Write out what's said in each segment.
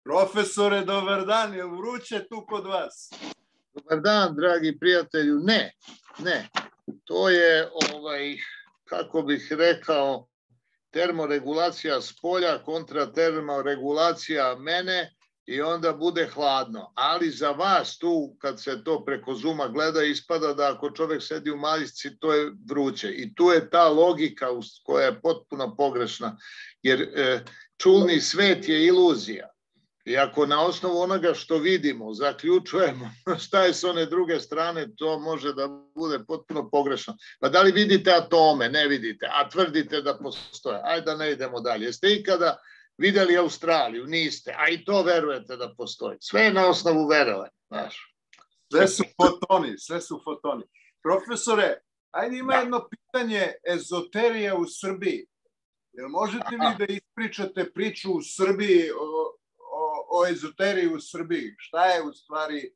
Profesore, dobar dan, je li vruće tu kod vas? Dobar dan, dragi prijatelju. Ne. To je, kako bih rekao, termoregulacija s polja kontra termoregulacija mene i onda bude hladno. Ali za vas tu, kad se to preko Zuma gleda, ispada da ako čovjek sedi u majici, to je vruće. I tu je ta logika koja je potpuno pogrešna, jer čulni svet je iluzija. I ako na osnovu onoga što vidimo zaključujemo šta je s one druge strane, to može da bude potpuno pogrešno. Pa da li vidite atome? Ne vidite, a tvrdite da postoje. Ajde da ne idemo dalje. Jeste ikada videli Australiju? Niste, a i to verujete da postoji. Sve je na osnovu verovanja. Sve su fotoni. Profesore, ajde ima jedno pitanje ezoterija u Srbiji. Jel možete vi da ispričate priču u Srbiji o ezoteriji u Srbiji? Šta je u stvari,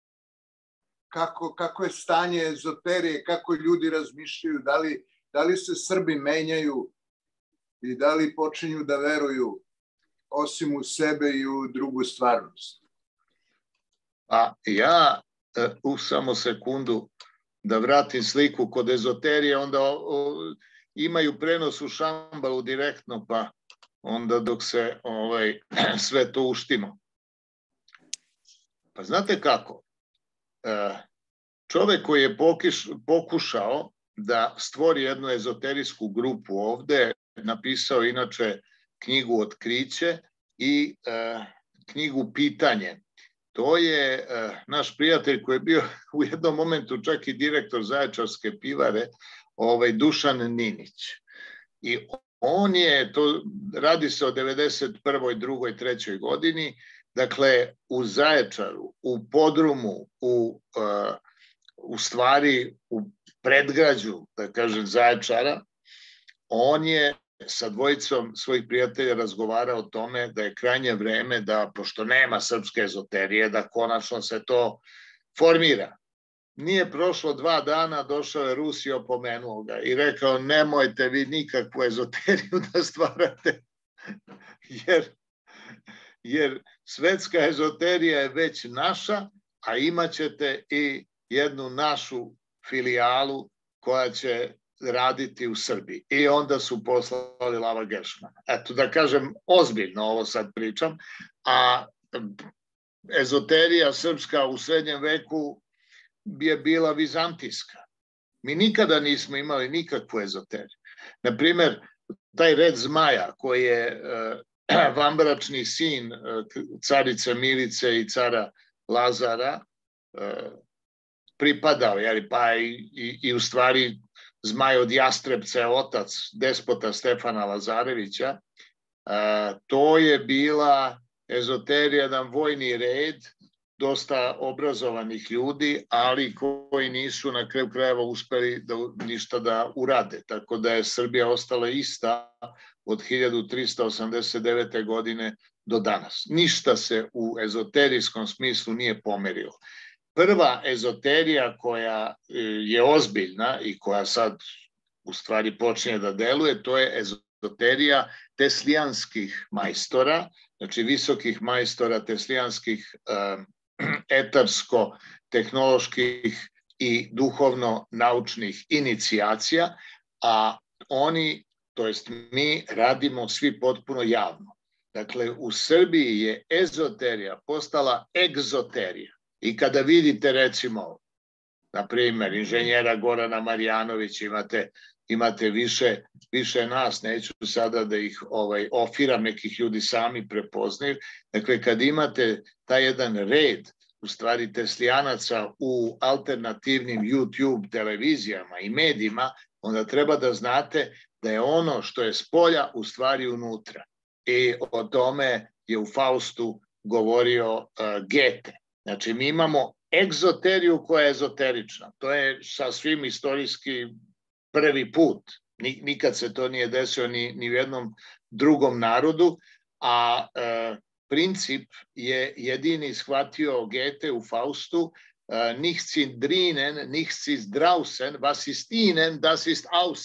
kako je stanje ezoterije, kako ljudi razmišljaju, da li se Srbi menjaju i da li počinju da veruju osim u sebe i u drugu stvarnost? A ja u samo sekundu da vratim sliku kod ezoterije, onda imaju prenos u Šambalu direktno, pa onda dok se sve to uštimo. Pa znate kako? Čovek koji je pokušao da stvori jednu ezoterijsku grupu ovde, napisao inače knjigu Otkriće i knjigu Pitanje. To je naš prijatelj koji je bio u jednom momentu čak i direktor Zaječarske pivare, Dušan Ninić. I on je, to radi se o 91., 2., 3. godini, dakle u Zaječaru, u podrumu, u stvari u predgrađu, da kažem, Zaječara, on je sa dvojicom svojih prijatelja razgovarao o tome da je krajnje vreme da, pošto nema srpske ezoterije, da konačno se to formira. Nije prošlo 2 dana, došao je Rus i opomenuo ga i rekao nemojte vi nikakvu ezoteriju da stvarate, jer svetska ezoterija je već naša, a imat ćete i jednu našu filijalu koja će raditi u Srbiji. I onda su poslali Lava Geršmana. Eto, da kažem, ozbiljno ovo sad pričam, a ezoterija srpska u srednjem veku je bila vizantijska. Mi nikada nismo imali nikakvu ezoteriju. Naprimer, taj red zmaja koji je vanbračni sin carice Milice i cara Lazara pripadao, pa i u stvari zmaj od Jastrebca je otac despota Stefana Lazarevića, to je bila ezoterija, jedan vojni red, dosta obrazovanih ljudi, ali koji nisu na kraju krajeva uspeli ništa da urade. Tako da je Srbija ostala ista od 1389. godine do danas. Ništa se u ezoterijskom smislu nije pomerilo. Prva ezoterija koja je ozbiljna i koja sad u stvari počinje da deluje, to je ezoterija teslijanskih majstora, znači visokih majstora teslijanskih etarsko-tehnoloških i duhovno-naučnih inicijacija, a oni, to jest mi, radimo svi potpuno javno. Dakle, u Srbiji je ezoterija postala egzoterija. I kada vidite, recimo, na primjer, inženjera Gorana Marjanovića, imate više nas, neću sada da ih ofiram, nekih ljudi sami prepoznaju. Dakle, kad imate taj jedan red, u stvari teslijanaca u alternativnim YouTube televizijama i medijima, onda treba da znate da je ono što je s polja u stvari unutra. I o tome je u Faustu govorio Gete. Znači, mi imamo egzoteriju koja je ezoterična. To je sasvim istorijski prvi put. Nikad se to nije desilo ni u jednom drugom narodu, a princip je jedini shvatio Gete u Faustu, nichts sind drinnen, nichts ist draußen, was ist innen, das ist außen.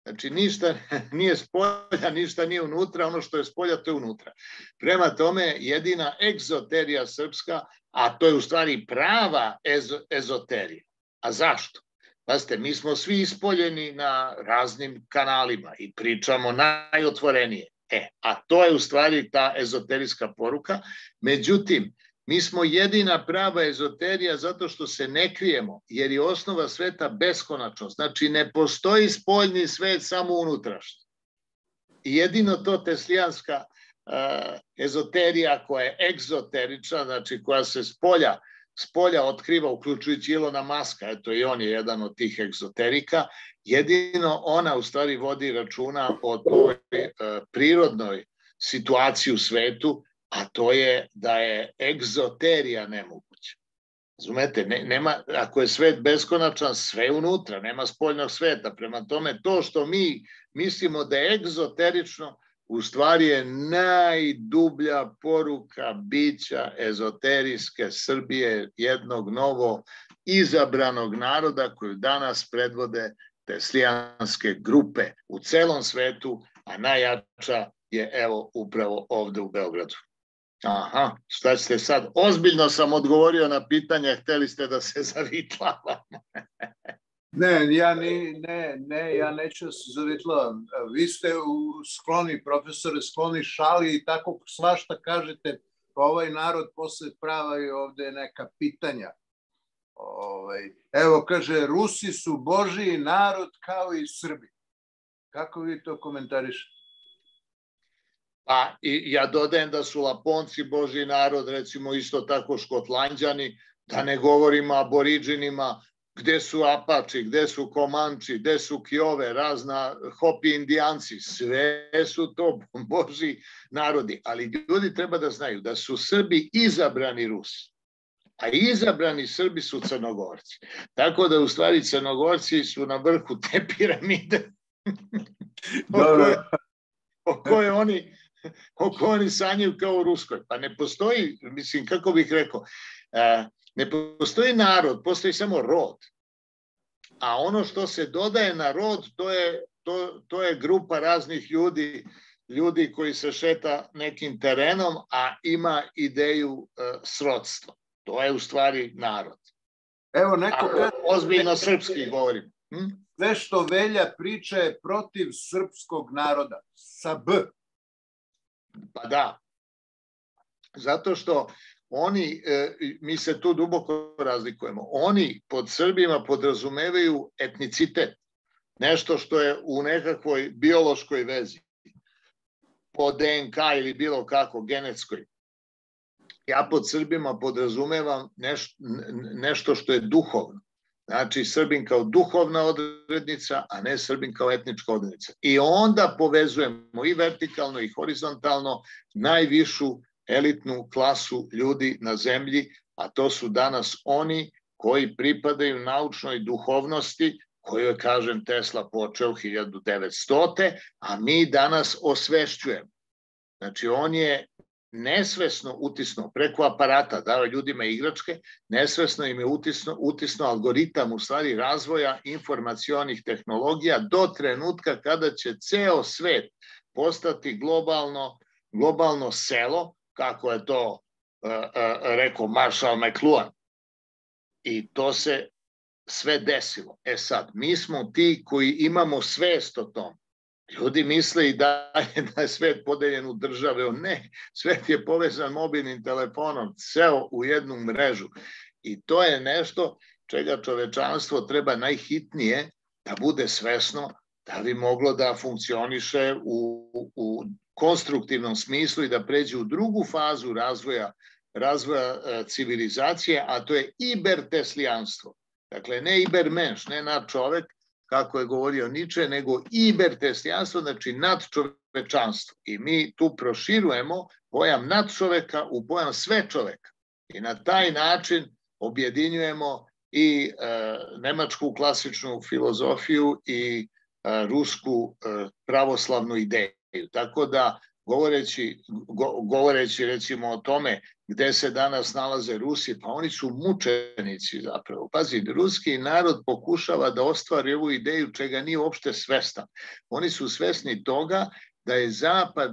Znači, ništa nije spolja, ništa nije unutra, ono što je spolja, to je unutra. Prema tome, jedina egzoterija srpska, a to je u stvari prava ezoterija. A zašto? Pazite, mi smo svi ispoljeni na raznim kanalima i pričamo najotvorenije. A to je u stvari ta ezoterijska poruka. Međutim, mi smo jedina prava ezoterija zato što se ne krijemo, jer je osnova sveta beskonačnost. Znači, ne postoji spoljni svet, samo unutrašnji. I jedino to teslijanska ezoterija koja je egzoterična, znači koja se spolja otkriva, uključujući Ilona Maska, eto i on je jedan od tih egzoterika, jedino ona u stvari vodi računa o toj prirodnoj situaciji u svetu, a to je da je egzoterija nemoguća. Razumete, ako je svet beskonačan, sve unutra, nema spoljnog sveta. Prema tome, to što mi mislimo da je egzoterično, u stvari je najdublja poruka bića ezoterijske Srbije, jednog novo izabranog naroda koju danas predvode teslijanske grupe u celom svetu, a najjača je evo upravo ovde u Beogradu. Aha, šta ćete sad? Ozbiljno sam odgovorio na pitanja, hteli ste da se zavitlavamo. Ja neću da se zavitlavam. Vi ste skloni, profesore, skloni šali i tako svašta kažete, pa ovaj narod posle prava i ovde neka pitanja. Evo, kaže, Rusi su Božiji narod kao i Srbi. Kako vi to komentarišete? Pa i ja dodajem da su Laponci Božji narod, recimo isto tako Škotlanđani, da ne govorimo o aboriđinima, gde su Apači, gde su Komanči, gde su Kiove, razna Hopi Indijanci, sve su to Božji narodi. Ali ljudi treba da znaju da su Srbi izabrani Rusi, a izabrani Srbi su Crnogorci. Tako da u stvari Crnogorci su na vrhu te piramide o kojoj oni sanjaju kao u Ruskoj. Pa ne postoji, mislim, kako bih rekao, ne postoji narod, postoji samo rod. A ono što se dodaje na rod, to je grupa raznih ljudi koji se šeta nekim terenom, a ima ideju srodstva. To je u stvari narod. Evo, neko kaže... Ozbiljno srpski govorim. Sve što Velja priča je protiv srpskog naroda. Sa B. Pa da. Zato što mi se tu duboko razlikujemo. Oni pod Srbima podrazumevaju etnicitet. Nešto što je u nekakvoj biološkoj vezi. Po DNK ili bilo kako, genetskoj. Ja pod Srbima podrazumevam nešto što je duhovno. Znači, Srbin kao duhovna odrednica, a ne Srbin kao etnička odrednica. I onda povezujemo i vertikalno i horizontalno najvišu elitnu klasu ljudi na zemlji, a to su danas oni koji pripadaju naučnoj duhovnosti, koju je, kažem, Tesla počeo 1900. A mi danas osvešćujemo. Znači, on je nesvesno utisnuo preko aparata, dao ljudima igračke, nesvesno im je utisnuo algoritam u stvari razvoja informacionih tehnologija do trenutka kada će ceo svet postati globalno selo, kako je to rekao Marshall McLuhan. I to se sve desilo. Sad, mi smo ti koji imamo svest o tom. Ljudi misle i da je svet podeljen u države. Ne, svet je povezan mobilnim telefonom, ceo u jednu mrežu. I to je nešto čega čovečanstvo treba najhitnije da bude svesno da bi moglo da funkcioniše u konstruktivnom smislu i da pređe u drugu fazu razvoja civilizacije, a to je iberteslijanstvo. Dakle, ne ibermenš, ne nadčovek, kako je govorio Niče, nego iberteslijanstvo, znači nadčovečanstvo. I mi tu proširujemo pojam nadčoveka u pojam svečoveka. I na taj način objedinjujemo i nemačku klasičnu filozofiju i rusku pravoslavnu ideju. Tako da govoreći recimo o tome gde se danas nalaze Rusi, pa oni su mučenici zapravo. Pazi, ruski narod pokušava da ostvari ovu ideju čega nije uopšte svestan. Oni su svesni toga da je Zapad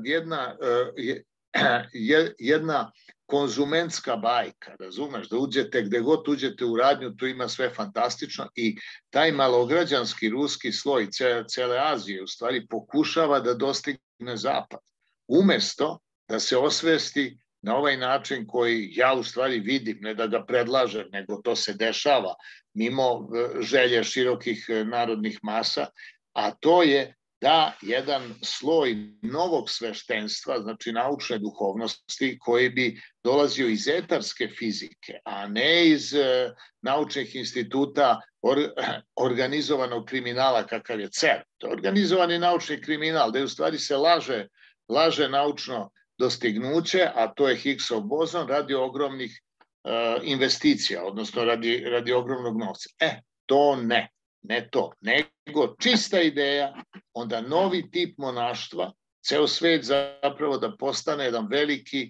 jedna konzumentska bajka, razumeš, da uđete gde god uđete u radnju, tu ima sve fantastično i taj malograđanski ruski sloj cele Azije u stvari pokušava da dostigne Zapad. Umesto da se osvesti na ovaj način koji ja u stvari vidim, ne da ga predlažem, nego to se dešava mimo želje širokih narodnih masa, a to je da jedan sloj novog sveštenstva, znači naučne duhovnosti, koji bi dolazio iz etarske fizike, a ne iz naučnih instituta organizovanog kriminala kakav je CERN. To je organizovani naučni kriminal, gde u stvari se laže naučno dostignuće, a to je Higgsov bozon, radi ogromnih investicija, odnosno radi ogromnog novca. To ne to, nego čista ideja, onda novi tip monaštva, ceo svet zapravo da postane jedan veliki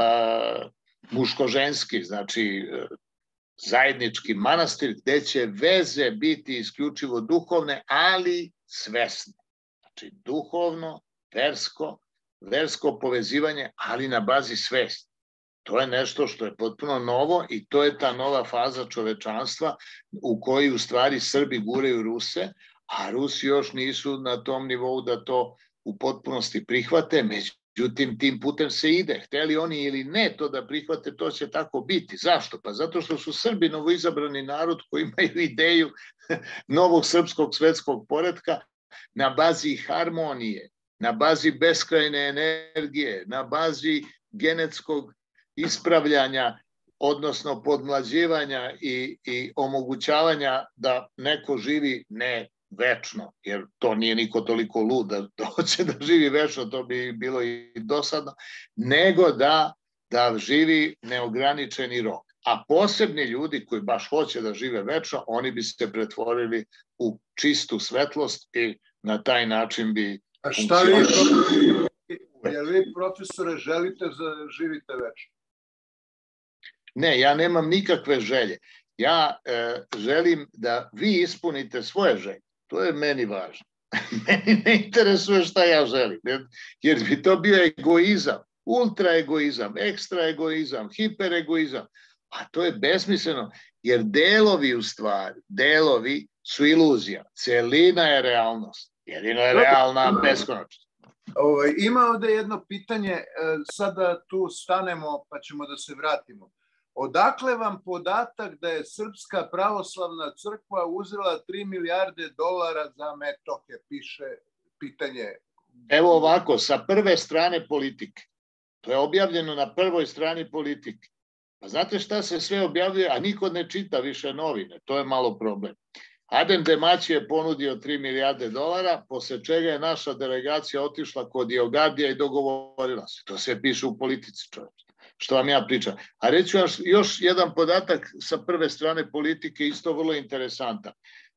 muško-ženski, znači zajednički manastir, gde će veze biti isključivo duhovne, ali svesne. Znači duhovno, versko povezivanje, ali na bazi svesti. To je nešto što je potpuno novo i to je ta nova faza čovečanstva u kojoj u stvari Srbi guraju Ruse, a Rusi još nisu na tom nivou da to u potpunosti prihvate, međutim tim putem se ide. Hteli oni ili ne to da prihvate, to će tako biti. Zašto? Pa zato što su Srbi novoizabrani narod koji imaju ideju novog srpskog svetskog poretka na bazi harmonije, na bazi beskrajne energije, na bazi genetskog ispravljanja, odnosno podmlađivanja i omogućavanja da neko živi ne večno, jer to nije niko toliko lud da hoće da živi večno, to bi bilo i dosadno, nego da živi neograničeni rok. A posebni ljudi koji baš hoće da žive večno, oni bi se pretvorili u čistu svetlost i na taj način bi... A šta vi, profesore, želite da živite večno? Ne, ja nemam nikakve želje. Ja želim da vi ispunite svoje želje. To je meni važno. Meni ne interesuje šta ja želim, jer bi to bio egoizam, ultraegoizam, ekstraegoizam, hiperegoizam. A to je besmisleno, jer delovi su iluzija. Celina je realnost. Jedino je realna beskonačnost. Ima ovde jedno pitanje, sada tu stanemo pa ćemo da se vratimo. Odakle vam podatak da je Srpska pravoslavna crkva uzela 3 milijarde dolara za Metohe, piše pitanje. Evo ovako, sa prve strane Politike. To je objavljeno na prvoj strani Politike. Pa znate šta se sve objavljuje, a niko ne čita više novine, to je malo problem. Adem Demaći je ponudio 3 milijarde dolara, posle čega je naša delegacija otišla kod Diogardija i dogovorila se. To sve piše u Politici, čovječe. Što vam ja pričam. A reću još jedan podatak sa prve strane Politike, isto vrlo interesantan.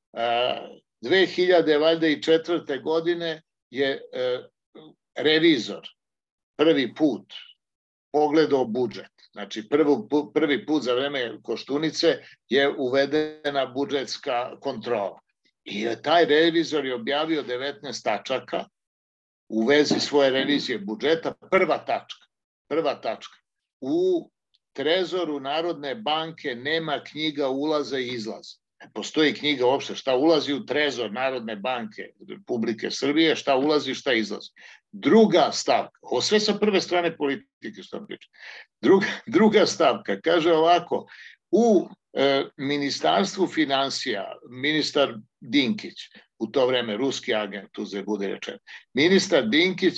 2004. godine je revizor prvi put pogledao budžet. Znači, prvi put za vreme Koštunice je uvedena budžetska kontrola. I taj revizor je objavio 19 tačaka u vezi svoje revizije budžeta. Prva tačka. U trezoru Narodne banke nema knjiga ulaza i izlaza. Ne postoji knjiga uopšte šta ulazi u trezor Narodne banke Republike Srbije, šta ulazi, šta izlazi. Druga stavka, ovo sve sa prve strane Politike što vam pričam. Druga stavka, kaže ovako, u Ministarstvu finansija, ministar Dinkić, u to vreme ruski agent, tu se bude rečeno, ministar Dinkić,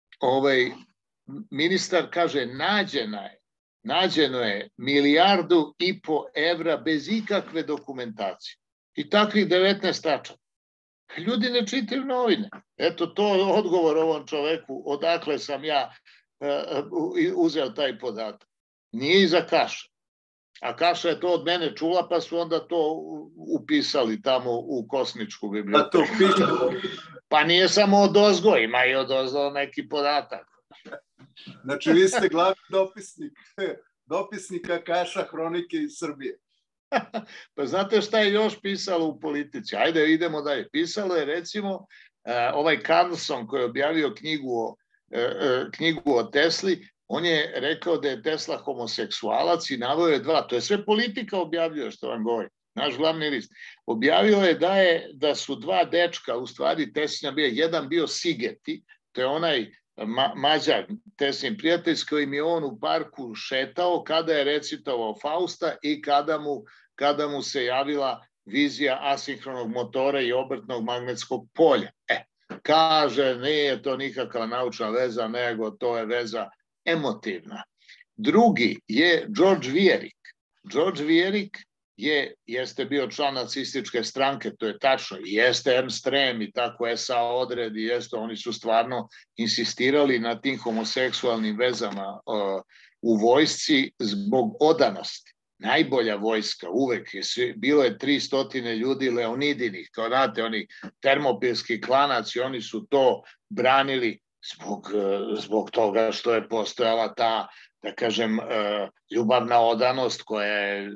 ministar kaže, nađeno je 1,5 milijardu evra bez ikakve dokumentacije. I takvih 19 tačaka. Ljudi ne čitaju novine. Eto, to je odgovor ovom čoveku, odakle sam ja uzeo taj podatak. Nije iza Kaša. A Kaša je to od mene čula, pa su onda to upisali tamo u kosmičku biblioteku. Pa nije samo od ozgo, ima i od ozgo neki podatak. Znači, vi ste glavni dopisnik Kaša Hronike iz Srbije. Pa znate šta je još pisalo u politici? Ajde, idemo dalje. Pisalo je, recimo, ovaj Carlson koji je objavio knjigu o Tesli, on je rekao da je Tesla homoseksualac i naveo je dva. To je sve politika objavljuje, što vam govorim. Naš glavni list. Objavio je da su dva dečka, u stvari Teslina bio, jedan bio Sigeti, to je onaj Mađar, Teslin prijatelj, s kojim je on u parku šetao kada je recitovao Fausta i kada mu se javila vizija asinhronog motora i obrtnog magnetskog polja. Kaže, nije to nikakva naučna veza, nego to je veza emotivna. Drugi je George Vierik. George Vierik jeste bio član nacističke stranke, to je tačno, jeste Ernst Röhm i tako SA odredi, jeste, oni su stvarno insistirali na tim homoseksualnim vezama u vojsci zbog odanosti. Najbolja vojska uvek bilo je 300 ljudi Leonidinih, kao znate, oni termopilski klanac i oni su to branili zbog toga što je postojala ta, da kažem, ljubavna odanost koja je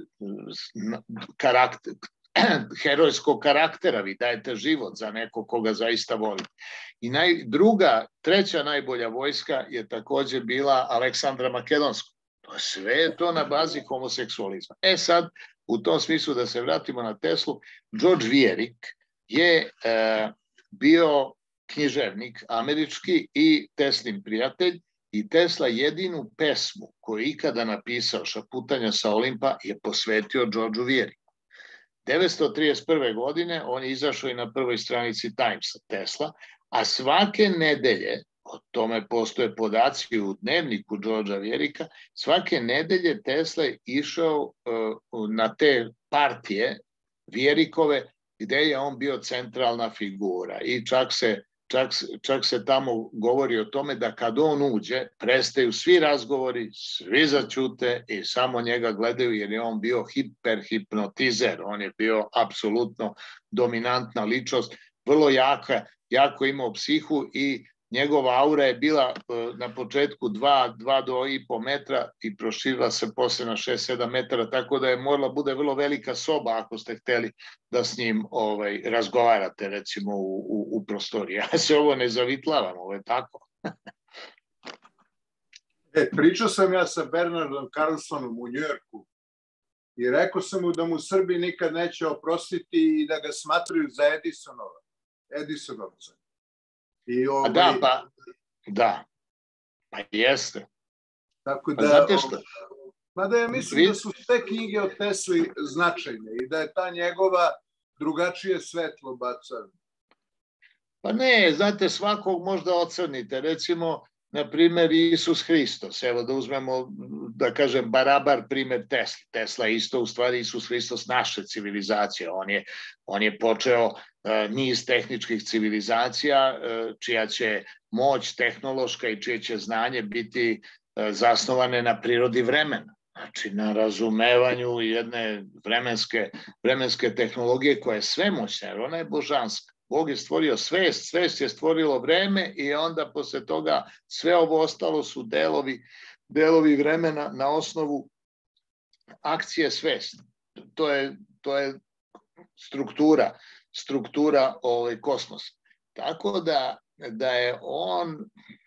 herojskog karaktera, vi dajete život za nekog koga zaista voli. I treća najbolja vojska je takođe bila Aleksandra Makedonska. Sve je to na bazi homoseksualizma. Sad, u tom smislu da se vratimo na Teslu, George Vierik je bio književnik američki i Teslin prijatelj i Tesla jedinu pesmu koju je ikada napisao, Šaputanja sa Olimpa, je posvetio Georgeu Vieriku. 1931. godine on je izašao i na prvoj stranici Timesa Tesla, a svake nedelje, o tome postoje podaci u dnevniku Georgea Vierika, svake nedelje Tesla je išao na te partije Vierikove gde je on bio centralna figura i čak se tamo govori o tome da kad on uđe, prestaju svi razgovori, svi zaćute i samo njega gledaju jer je on bio hiperhipnotizer, on je bio apsolutno dominantna ličnost, vrlo jako imao psihu i njegova aura je bila na početku 2 do 2,5 metra i proširila se posle na 6-7 metara, tako da je morala bude vrlo velika soba ako ste hteli da s njim razgovarate, recimo, u prostoriji. Ja se ovo ne zavitlavam, ovo je tako. Pričao sam ja sa Bernardom Carlsonom u Njujorku i rekao sam mu da mu Srbi nikad neće oprostiti i da ga smatraju za Edisonovca. Pa jeste. Tako da, mada ja mislim da su sve knjige o Tesli značajne i da je ta njegova drugačije svetlo bacana. Pa ne, znate, svakog možda ocrnite, recimo, na primer, Isus Hristos, evo da uzmemo, da kažem, barabar primer Tesla. Tesla je isto, u stvari, Isus Hristos naše civilizacije. On je počeo niz tehničkih civilizacija, čija će moć tehnološka i čije će znanje biti zasnovane na prirodi vremena. Znači, na razumevanju jedne vremenske tehnologije koja je svemoćna, jer ona je božanska. Bog je stvorio svest, svest je stvorilo vreme i onda posle toga sve ovo ostalo su delovi vremena na osnovu akcije svesti. To je struktura kosmosa. Tako da je on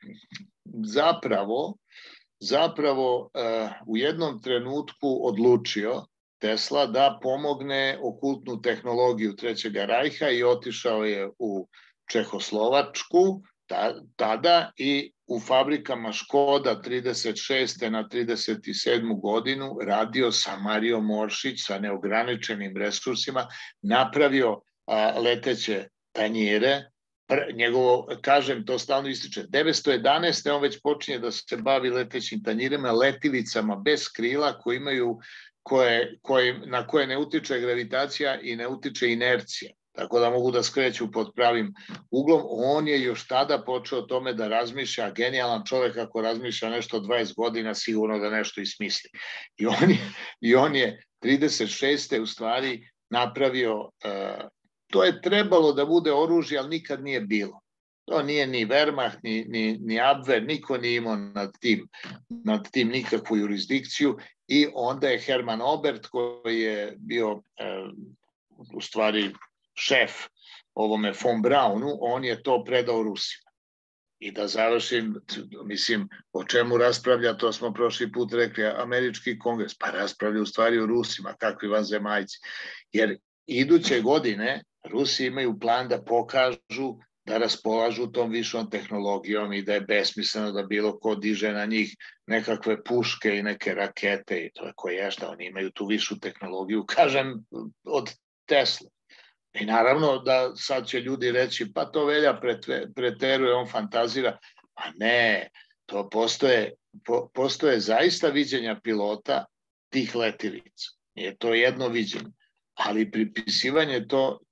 zapravo u jednom trenutku odlučio, Tesla, da pomogne okultnu tehnologiju Trećega rajha i otišao je u Čehoslovačku tada i u fabrikama Škoda 36. na 37. godinu radio sa Marijom Moršić sa neograničenim resursima, napravio leteće tanjire. Njegovo, kažem, to stalno ističe, 1911. on već počinje da se bavi letećim tanjirima, letilicama bez krila koji imaju na koje ne utiče gravitacija i ne utiče inercija, tako da mogu da skreću pod pravim uglom. On je još tada počeo o tome da razmišlja, genijalan čovek ako razmišlja nešto 20 godina, sigurno da nešto i smisli. I on je 36. u stvari napravio, to je trebalo da bude oružje, ali nikad nije bilo. To nije ni Wehrmacht, ni Abwehr, niko nije imao nad tim nikakvu jurisdikciju i onda je Hermann Oberth koji je bio u stvari šef ovome von Braunu, on je to predao Rusima. I da završim, mislim, o čemu raspravlja, to smo prošli put rekli, američki kongres, pa raspravlja u stvari o Rusima, kakvi vanzemaljci. Jer iduće godine Rusi imaju plan da pokažu da raspolažu tom višom tehnologijom i da je besmisleno da bilo ko diže na njih nekakve puške i neke rakete i to je koje šta, oni imaju tu višu tehnologiju, kažem, od Tesla. I naravno da sad će ljudi reći, pa to Velja preteruje, on fantazira. Pa ne, to postoje zaista viđenja pilota tih letilica. Nije to jedno viđenje. Ali pripisivanje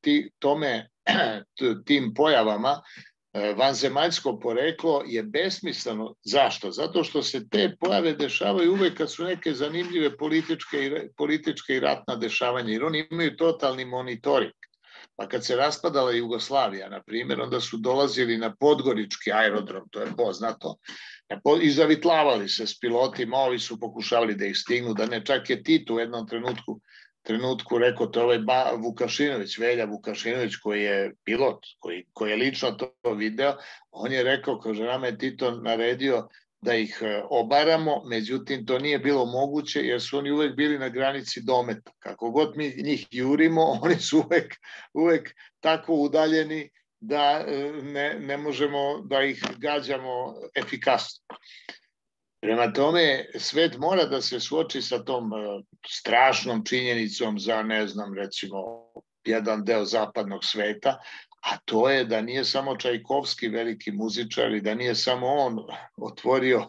tim pojavama vanzemaljsko poreklo je besmisleno. Zašto? Zato što se te pojave dešavaju uvek kad su neke zanimljive političke i ratna dešavanja, jer oni imaju totalni monitoring. Pa kad se raspadala Jugoslavija, na primjer, onda su dolazili na Podgorički aerodrom, to je poznato, i zavitlavali se s pilotima, ovi su pokušavali da ih stignu, da ne, čak je Tito u jednom trenutku rekao, to je ovaj Vukašinović, Velja Vukašinović, koji je pilot, koji je lično to video, on je rekao, kaže, nama je Tito naredio da ih obaramo, međutim to nije bilo moguće jer su oni uvek bili na granici dometa. Kako god mi njih jurimo, oni su uvek tako udaljeni da ne možemo da ih gađamo efikasno. Prema tome, svet mora da se suoči sa tom strašnom činjenicom za, ne znam, recimo, jedan deo zapadnog sveta, a to je da nije samo Čajkovski veliki muzičar i da nije samo on otvorio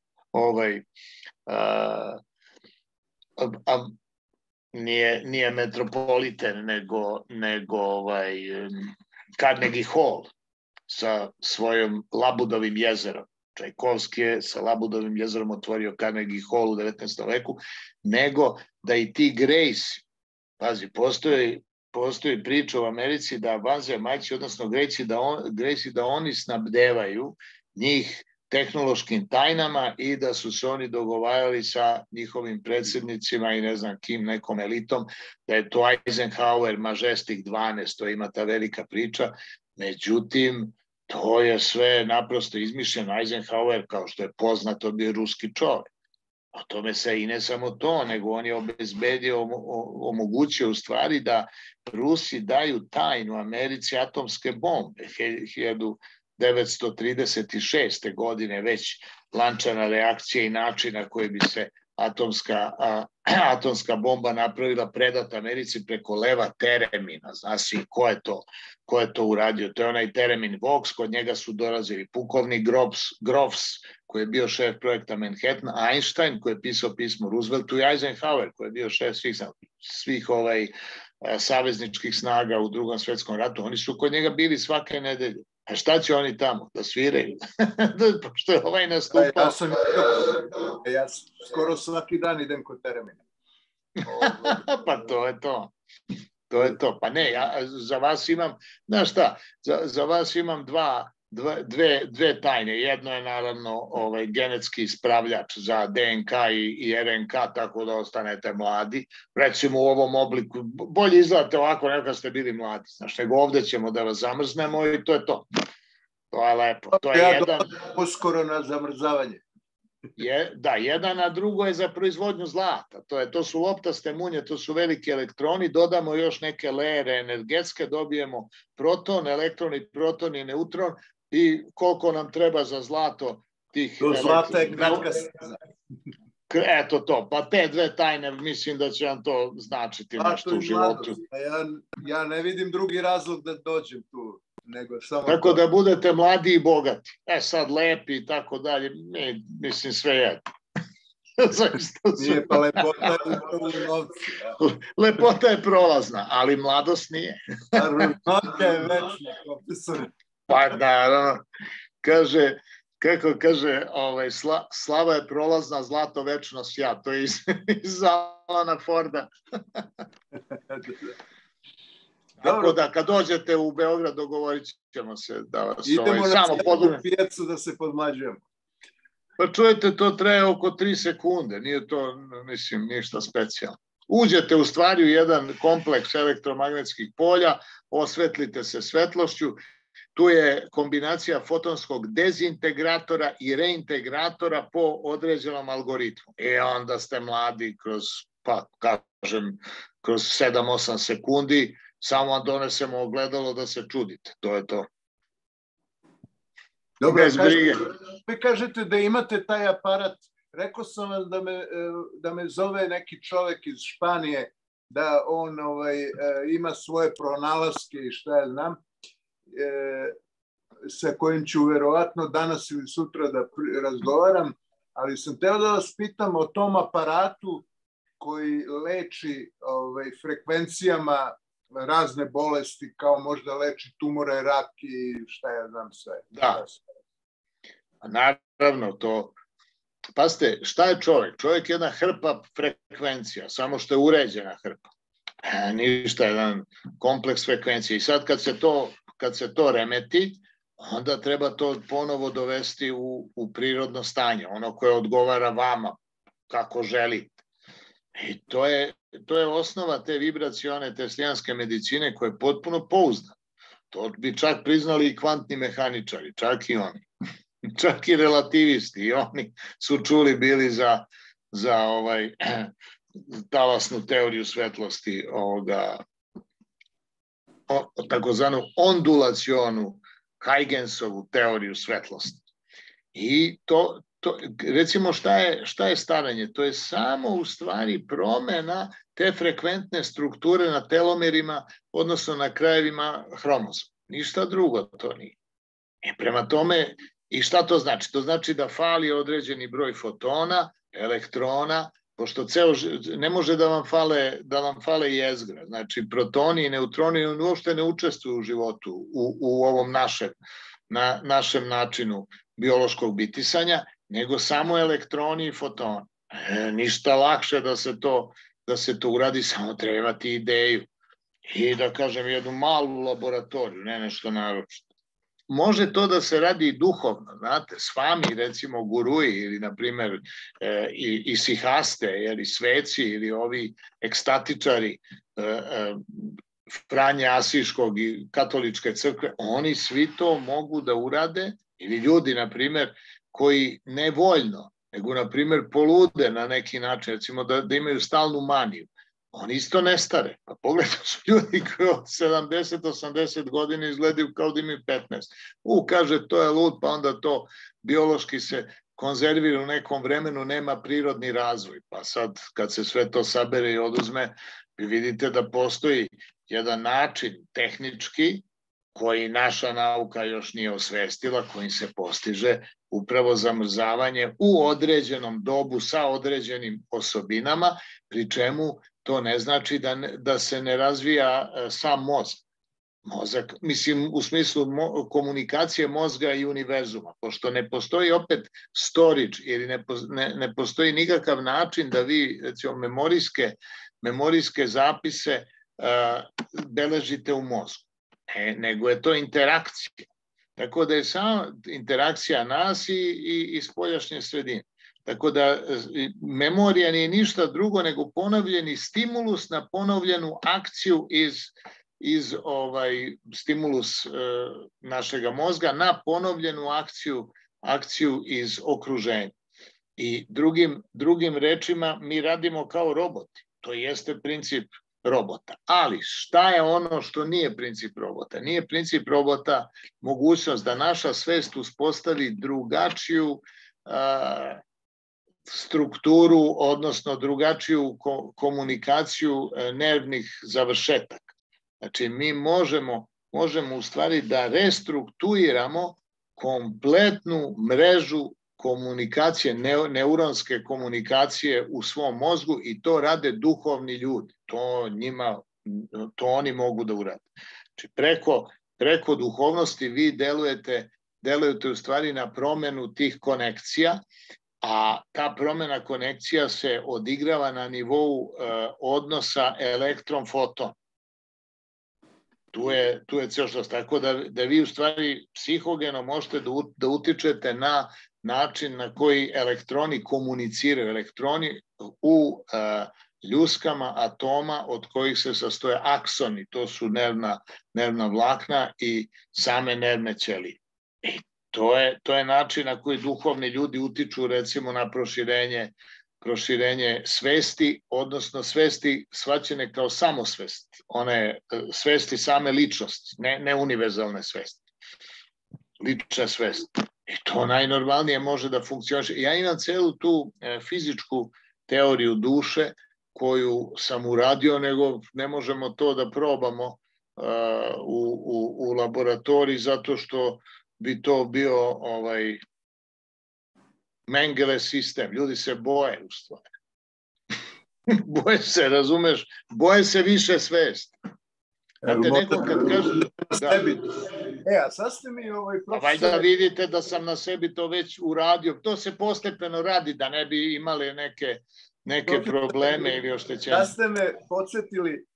nije Metropolitan, nego Carnegie Hall sa svojim Labudovim jezerom. Čajkovski je sa Labudovim jezerom otvorio Carnegie Hall u 19. veku, nego da i ti Gracie, pazi, postoji priča u Americi da vanzemaljci, odnosno Gracie, da oni snabdevaju njih tehnološkim tajnama i da su se oni dogovarali sa njihovim predsjednicima i ne znam kim, nekom elitom, da je to Eisenhower Majestic 12, to ima ta velika priča. Međutim, to je sve naprosto izmišljeno. Eisenhower, kao što je poznato, bio ruski čovjek. O tome se i ne samo to, nego on je omogućio u stvari da Rusi daju tajnu Americi atomske bombe. 1936. godine već lančana reakcija i način na koji bi se atomska bomba napravila, predat Americi preko Leva Teremina. Znaš si ko je to uradio? To je onaj Teremin Vox, kod njega su dolazili pukovnik Groves, koji je bio šef projekta Manhattan, Einstein, koji je pisao pismo Rooseveltu, i Eisenhower, koji je bio šef svih savezničkih snaga u Drugom svetskom ratu. Oni su kod njega bili svake nedelje. A šta će oni tamo? Da sviraju? Pošto je ovaj nastupao. Ja skoro svaki dan idem kod Teremina. Pa to je to. To je to. Pa ne, ja za vas imam, znaš šta, za vas imam dve tajne. Jedno je naravno genetski ispravljač za DNK i RNK, tako da ostanete mladi. Recimo u ovom obliku, bolje izgledate ovako nego kad ste bili mladi. Znaš, nego ovde ćemo da vas zamrznemo i to je to. To je lepo. To je jedan. Uskoro na zamrzavanje. Da, jedan, a drugo je za proizvodnju zlata. To su loptaste munje, to su veliki elektroni, dodamo još neke lejere energetske, dobijemo proton, elektron i proton i neutron i koliko nam treba za zlato tih... Do zlata je kratka staza. Eto to, pa te dve tajne mislim da će vam to značiti nešto u životu. Ja ne vidim drugi razlog da dođem tu. Tako da budete mladi i bogati. Sad lepi i tako dalje. Mislim sve jedno. Nije, pa lepota je u novci. Lepota je prolazna, ali mladost nije. Lepota je večna, profesor. Pa naravno. Kako kaže, slava je prolazna, zlato večno sja. To je iz Alana Forda. Tako da kad dođete u Beograd dogovorit ćemo se da vas idemo samo podružimo. Pijacu da se podmlađujemo. Pa čujete, to traje oko 3 sekunde, nije to, mislim, ništa specijalno. Uđete u stvari u jedan kompleks elektromagnetskih polja, osvetlite se svetlošću, tu je kombinacija fotonskog dezintegratora i reintegratora po određenom algoritmu. I onda ste mladi kroz, pa kažem, kroz 7-8 sekundi, samo vam donesemo ogledalo da se čudite. To je to. Dobro, vi kažete da imate taj aparat. Rekao sam vam da me zove neki čovek iz Španije, da on ima svoje pronalaske i šta ja znam, sa kojim ću verovatno danas ili sutra da razgovaram, ali sam teo da vas pitam o tom aparatu koji leči frekvencijama razne bolesti, kao možda leči tumore, rak i šta ja znam sve. Da, naravno to. Pazite, šta je čovjek? Čovjek je jedna hrpa frekvencija, samo što je uređena hrpa. Ništa, jedan kompleks frekvencija. I sad kad se to remeti, onda treba to ponovo dovesti u prirodno stanje, ono koje odgovara vama, kako želite. I to je osnova te vibracione teslijanske medicine koja je potpuno pouzdana. To bi čak priznali i kvantni mehaničari, čak i oni. Čak i relativisti, i oni su čuli bili za talasnu teoriju svetlosti, takozvanu ondulacionu Huygensovu teoriju svetlosti. I to recimo šta je starenje? To je samo u stvari promena te frekventne strukture na telomerima, odnosno na krajevima hromozoma. Ništa drugo to nije. Prema tome, i šta to znači? To znači da fali određeni broj fotona, elektrona, pošto ne može da vam fale jezgra. Znači, protoni i neutroni uopšte ne učestvuju u životu u ovom našem načinu biološkog bitisanja, nego samo elektroni i fotoni. Ništa lakše da se to uradi, samo trebati ideju. I da kažem, jednu malu laboratoriju, ne nešto naročito. Može to da se radi i duhovno, znate, s vami, recimo, guruji ili, na primjer, i sihaste, ili sveci, ili ovi ekstatičari Franje Asiškog i katoličke crkve, oni svi to mogu da urade, ili ljudi, na primjer, koji ne voljno, nego, na primjer, polude na neki način, recimo da imaju stalnu maniju. Oni isto ne stare. Pa pogledaj, su ljudi koji od 70-80 godina izgledaju kao da imaju 15. Kaže, to je lud, pa onda to biološki se konzervira u nekom vremenu, nema prirodni razvoj. Pa sad, kad se sve to sabere i oduzme, vi vidite da postoji jedan način tehnički koji naša nauka još nije osvestila, kojim se postiže upravo zamrzavanje u određenom dobu sa određenim osobinama, pri čemu to ne znači da se ne razvija sam mozak, mislim u smislu komunikacije mozga i univerzuma, pošto ne postoji opet storage ili ne postoji nikakav način da vi, recimo, memorijske zapise beležite u mozgu, nego je to interakcija. Tako da je sama interakcija nas i spoljašnje sredine. Tako da memorija nije ništa drugo nego ponovljeni stimulus na ponovljenu akciju iz stimulus našega mozga na ponovljenu akciju iz okruženja. I drugim rečima mi radimo kao roboti. To jeste princip robota. Ali šta je ono što nije princip robota? Nije princip robota mogućnost da naša svest uspostavi drugačiju strukturu, odnosno drugačiju komunikaciju nervnih završetaka. Znači, mi možemo u stvari da restrukturiramo kompletnu mrežu komunikacije, neuronske komunikacije u svom mozgu i to rade duhovni ljudi. To oni mogu da urade. Znači, preko duhovnosti vi delujete u stvari na promenu tih konekcija, a ta promena konekcija se odigrava na nivou odnosa elektron-foton. tu je ceo što. Tako da vi u stvari psihogeno možete da utičete na način na koji elektroni komuniciraju. Elektroni u ljuskama atoma od kojih se sastoje aksoni, to su nervna vlakna i same nervne ćelije. I to je način na koji duhovni ljudi utiču recimo na proširenje svesti, odnosno svesti shvaćene kao samosvest, one svesti same ličnosti, ne univerzalne svesti. Lična svest. I to najnormalnije može da funkcioniše. Ja imam celu tu fizičku teoriju duše koju sam uradio, nego ne možemo to da probamo u laboratoriji zato što bi to bio Mengele sistem. Ljudi se boje u stvari. Boje se, razumeš? Boje se više svest. Znate, neko kad kaže... A sad ste mi profesor... Valjda vidite da sam na sebi to već uradio. To se postepeno radi da ne bi imali neke probleme ili oštećenje. Da ste me podsjetili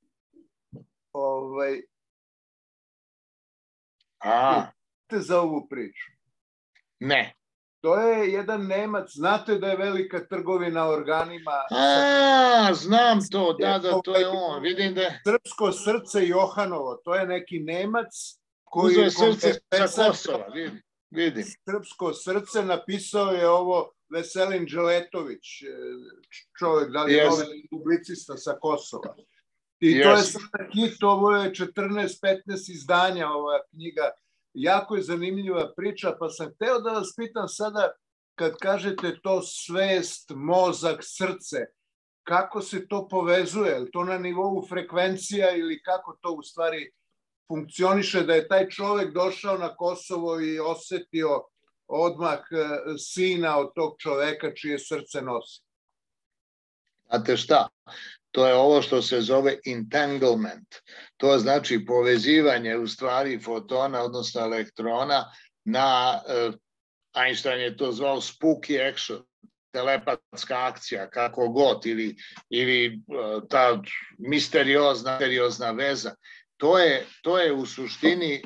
za ovu priču. Ne. To je jedan Nemac, znate da je velika trgovina organima. Znam to, da, to je on. Vidim da je... Srpsko srce Johanovo, to je neki Nemac koji... Uzeo je srce sa Kosova, vidim. Srpsko srce napisao je ovo Veselin Đeletović, čovjek, da li je novi publicista sa Kosova. I to je sada hit, ovo je 14-15 izdanja, ova knjiga. Jako je zanimljiva priča, pa sam hteo da vas pitam sada, kad kažete to svest, mozak, srce, kako se to povezuje? Je li to na nivou frekvencija ili kako to u stvari funkcioniše, da je taj čovek došao na Kosovo i osetio odmah sina od tog čoveka čije srce nosi? Znate šta? To je ovo što se zove entanglement. To znači povezivanje u stvari fotona, odnosno elektrona na, Einstein je to zvao spooky action, telepatska akcija, kako god, ili ta misteriozna veza. To je u suštini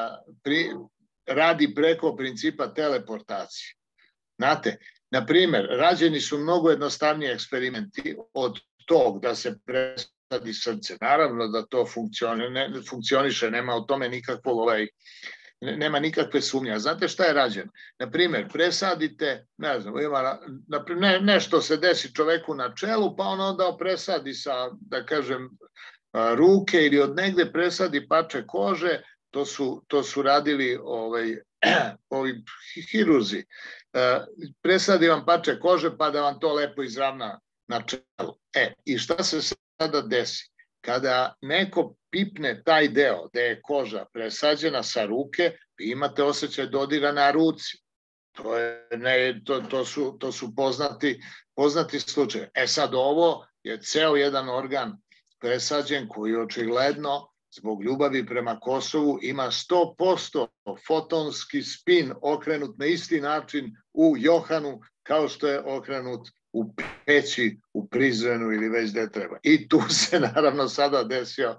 radi preko principa teleportacije. Znate, na primjer, rađeni su mnogo jednostavniji eksperimenti od tog da se presadi srce. Naravno da to funkcioniše, nema o tome nema nikakve sumnje. Znate šta je rađeno? Na primjer, presadite, ne znam, nešto se desi čoveku na čelu, pa on onda presadi sa, da kažem, ruke ili od negde presadi pače kože, to su radili ovi hirurzi. Presadi vam pače kože pa da vam to lepo izravna na čelu. I šta se sada desi? Kada neko pipne taj deo gde je koža presađena sa ruke, vi imate osjećaj dodira na ruci. To su poznati slučaje. Sad ovo je ceo jedan organ presađen koji očigledno zbog ljubavi prema Kosovu ima 100% fotonski spin okrenut na isti način u Johanu kao što je okrenut u Peći, u Prizrenu ili već gde treba. I tu se naravno sada desio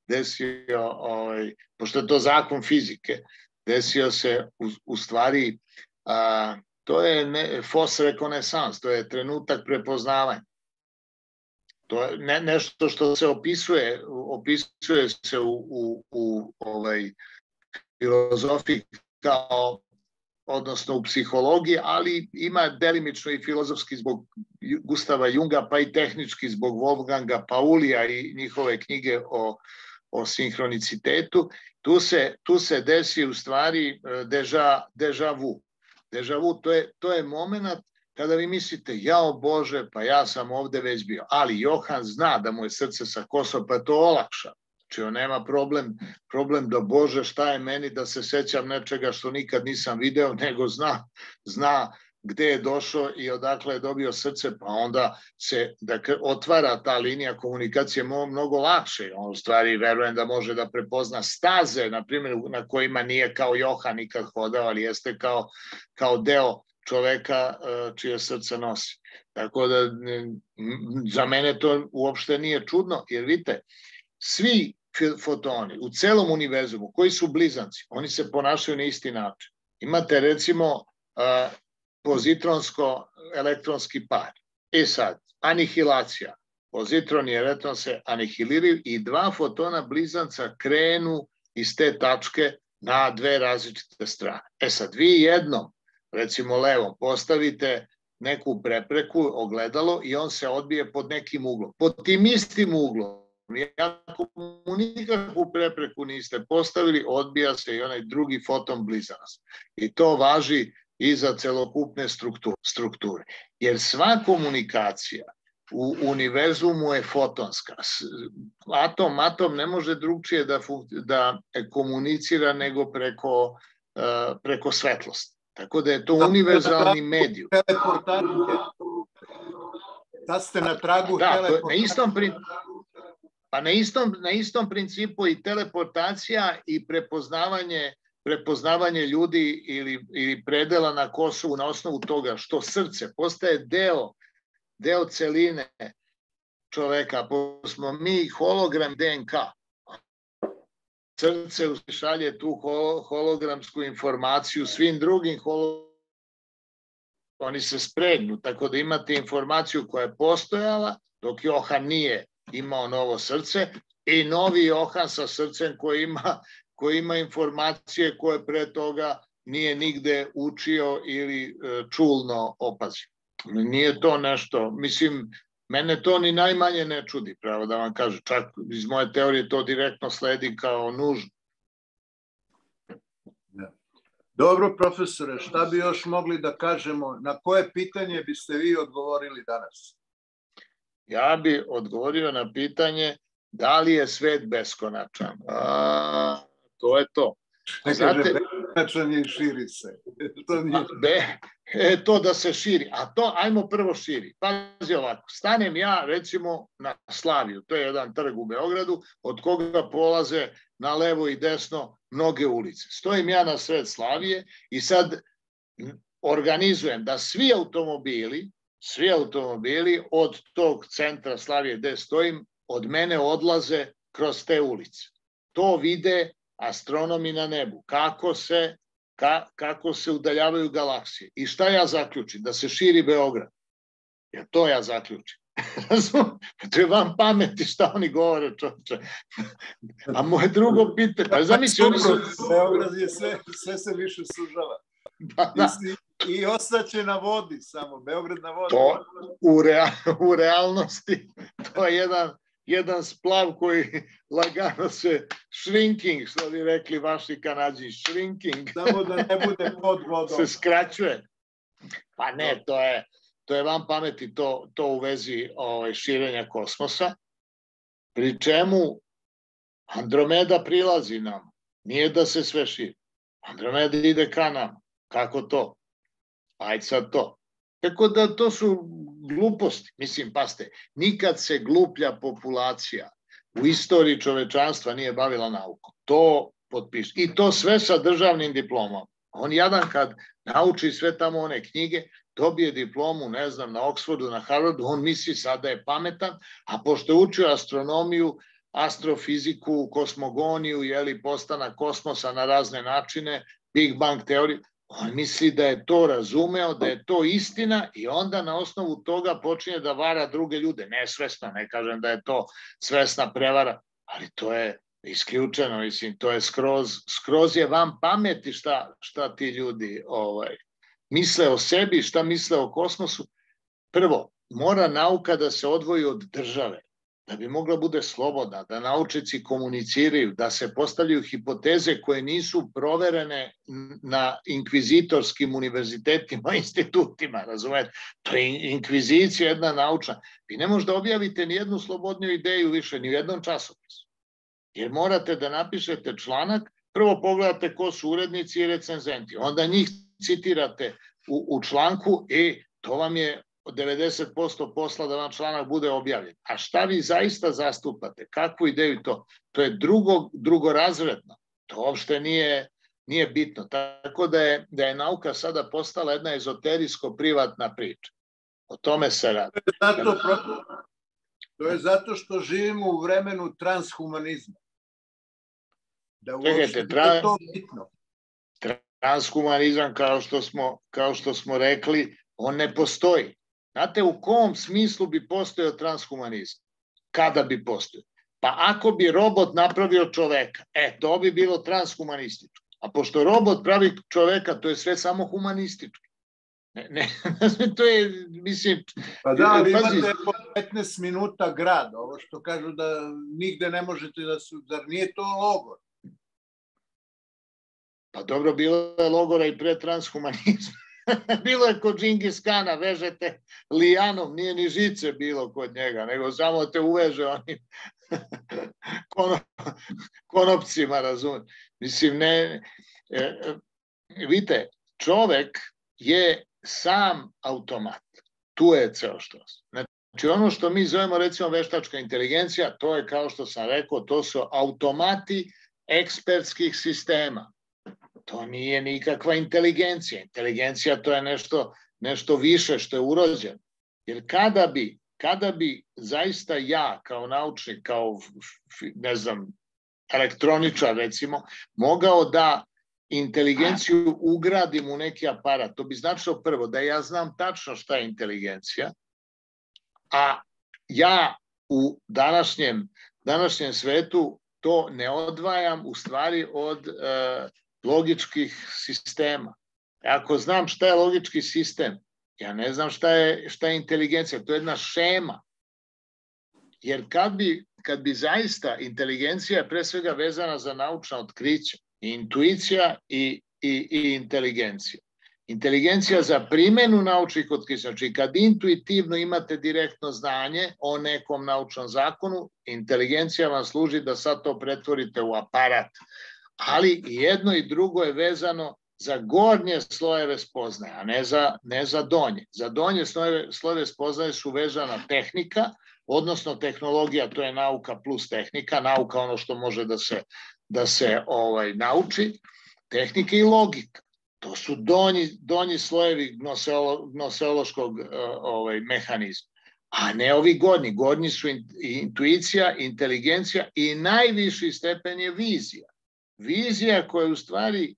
pošto je to zakon fizike, desio se u stvari, to je fos rekonesans, to je trenutak prepoznavanja. To je nešto što se opisuje se u filozofiji kao, odnosno u psihologiji, ali ima delimično i filozofski zbog Gustava Junga, pa i tehnički zbog Wolfganga Paulija i njihove knjige o sinhronicitetu. Tu se desi u stvari deja vu. Deja vu, to je moment kada vi mislite, jao Bože, pa ja sam ovde već bio. Ali Johan zna da mu je srce sa Kosova, pa to olakša. Znači, on nema problem da Bože, šta je meni da se sećam nečega što nikad nisam video, nego zna gde je došao i odakle je dobio srce, pa onda se otvara ta linija komunikacije mnogo lakše. On u stvari verujem da može da prepozna staze, na primjer, na kojima nije kao Johan nikad hodao, ali jeste kao deo čoveka čije srce nosi. Tako da za mene to uopšte nije čudno, jer vidite, svi fotoni u celom univerzumu koji su blizanci, oni se ponašaju na isti način. Imate recimo pozitronsko-elektronski par. Sad, anihilacija. Pozitron i elektron se anihiliraju i dva fotona blizanca krenu iz te tačke na dve različite strane. Sad, vi jednom, recimo levom, postavite neku prepreku, ogledalo, i on se odbije pod nekim uglom. Pod tim istim uglom, ako mu nikakvu prepreku niste postavili, odbija se i onaj drugi foton blizanac. I to važi i za celokupne strukture. Jer sva komunikacija u univerzumu je fotonska. Atom ne može drugčije da komunicira nego preko svetlosti. Tako da je to univerzalni medijum. Da ste na tragu teleportacije. Pa na istom principu i teleportacija i prepoznavanje ljudi ili predela na Kosovu na osnovu toga što srce postaje deo celine čoveka, pošto smo mi hologram DNK. Srce šalje tu hologramsku informaciju svim drugim hologramima. Oni se spregnu, tako da imate informaciju koja je postojala dok Johan nije imao novo srce i novi Johan sa srcem koji ima informacije koje pre toga nije nigde učio ili čulno opazio. Nije to nešto, mislim, mene to ni najmanje ne čudi, pravo da vam kažem, čak iz moje teorije to direktno sledi kao nužno. Dobro, profesore, šta bi još mogli da kažemo, na koje pitanje biste vi odgovorili danas? Ja bi odgovorio na pitanje da li je svet beskonačan. To je to. Beskonačan je i širi se. To da se širi. A to, ajmo prvo širi. Pazi ovako, stanem ja recimo na Slaviju, to je jedan trg u Beogradu, od koga polaze na levo i desno mnoge ulice. Stojim ja na sred Slavije i sad organizujem da svi automobili od tog centra Slavije gde stojim, od mene odlaze kroz te ulice. To vide astronomi na nebu, kako se udaljavaju galaksije. I šta ja zaključim? Da se širi Beograd. Jer to ja zaključim. To je vam pameti šta oni govore, čovječe. A moje drugo pitanje, pa zamisli, oni su... Beograd je sve se više sužava. I ostaće na vodi samo, Beograd na vodi. To u realnosti, to je jedan splav koji lagano se shrinking, što bi rekli vaši Kanađi, shrinking. Samo da ne bude pod vodom. Se skraćuje. Pa ne, to je vam pameti to u vezi širenja kosmosa, pri čemu Andromeda prilazi nam. Nije da se sve širi. Andromeda ide ka nam. Kako to? Ajde sad to. Tako da to su gluposti. Mislim, paste, nikad se gluplja populacija u istoriji čovečanstva nije bavila naukom. To potpiše. I to sve sa državnim diplomom. On jadan kad nauči sve tamo one knjige, dobije diplomu, ne znam, na Oxfordu, na Harvardu, on misli sada je pametan, a pošto je učio astronomiju, astrofiziku, kosmogoniju, postanak kosmosa na razne načine, Big Bang teoriju, on misli da je to razumeo, da je to istina i onda na osnovu toga počinje da vara druge ljude. Nesvesno, ne kažem da je to svesna prevara, ali to je isključeno, mislim, to je skroz je vam pameti šta ti ljudi misle o sebi, šta misle o kosmosu. Prvo, mora nauka da se odvoji od države, da bi mogla bude slobodna, da naučnici komuniciraju, da se postavljaju hipoteze koje nisu proverene na inkvizitorskim univerzitetima, institutima, razumete? To je inkvizicija jedna naučna. Vi ne možete da objavite ni jednu slobodniju ideju više, ni u jednom časopisu. Jer morate da napišete članak, prvo pogledate ko su urednici i recenzenti, onda njih citirate u članku i to vam je 90% posla da vam članak bude objavljen. A šta vi zaista zastupate? Kakvu ideju to? To je drugorazredno. To uopšte nije bitno. Tako da je nauka sada postala jedna ezoterijsko-privatna priča. O tome se radi. To je zato što živimo u vremenu transhumanizma. Da uopšte je to bitno. Transhumanizam, kao što smo rekli, on ne postoji. Znate, u kom smislu bi postojao transhumanizam? Kada bi postojao? Pa ako bi robot napravio čoveka, to bi bilo transhumanističko. A pošto robot pravi čoveka, to je sve samo humanističko. Ne, to je, mislim... Pa da, ali imate 15 minuta grad, ovo što kažu da nigde ne možete da su... Zar nije to logor? Pa dobro, bilo je logora i pre transhumanizma. Bilo je kod Džingis Kana, vežete lijanom, nije ni žice bilo kod njega, nego samo te uveže onim konopcima, razumem. Mislim, ne... Vidite, čovek je sam automat. Tu je ceo štos. Znači, ono što mi zovemo, recimo, veštačka inteligencija, to je, kao što sam rekao, to su automati ekspertskih sistema. To nije nikakva inteligencija. Inteligencija to je nešto više što je urođeno. Jer kada bi zaista ja kao naučnik, kao, ne znam, elektroničar, recimo, mogao da inteligenciju ugradim u neki aparat, to bi značilo prvo da ja znam tačno šta je inteligencija, a ja u današnjem svetu to ne odvajam u stvari od logičkih sistema. Ako znam šta je logički sistem, ja ne znam šta je inteligencija, to je jedna šema. Jer kad bi zaista inteligencija je pre svega vezana za naučna otkrića, intuicija i inteligencija. Inteligencija za primenu naučnih otkrića, znači kad intuitivno imate direktno znanje o nekom naučnom zakonu, inteligencija vam služi da sad to pretvorite u aparat. Ali jedno i drugo je vezano za gornje slojeve spoznaje, a ne za donje. Za donje slojeve spoznaje su vezana tehnika, odnosno tehnologija, to je nauka plus tehnika, nauka ono što može da se nauči, tehnike i logika. To su donji slojevi gnoseološkog mehanizma, a ne ovi gornji. Gornji su intuicija, inteligencija i najviši stepen je vizija. Vizija koja je u stvari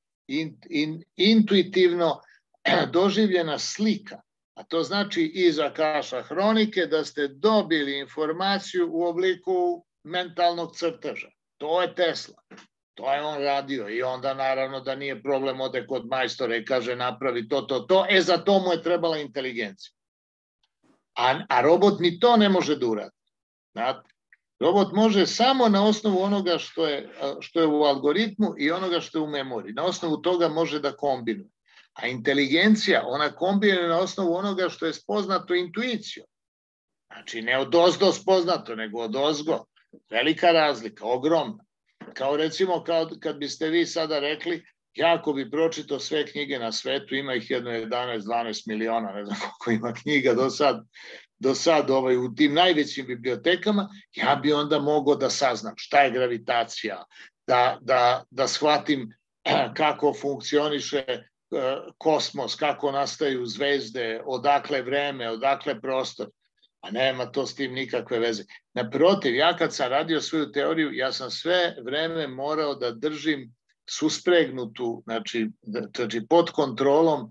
intuitivno doživljena slika, a to znači iza kaša hronike da ste dobili informaciju u obliku mentalnog crteža. To je Tesla. To je on radio i onda naravno da nije problem, ode kod majstora i kaže napravi to. Za to mu je trebala inteligencija. A robot ni to ne može da uradi. Znate? Robot može samo na osnovu onoga što je u algoritmu i onoga što je u memoriji. Na osnovu toga može da kombinuje. A inteligencija, ona kombinuje na osnovu onoga što je spoznato intuicijom. Znači, ne od ozdo spoznato, nego od ozgo. Velika razlika, ogromna. Kao recimo, kad biste vi sada rekli, ja ako bi pročitao sve knjige na svetu, ima ih jedno 11-12 miliona, ne znam koliko ima knjiga do sad u tim najvećim bibliotekama, ja bi onda mogao da saznam šta je gravitacija, da shvatim kako funkcioniše kosmos, kako nastaju zvezde, odakle vreme, odakle prostor. A nema to s tim nikakve veze. Naprotiv, ja kad sam radio svoju teoriju, ja sam sve vreme morao da držim suspregnutu, znači pod kontrolom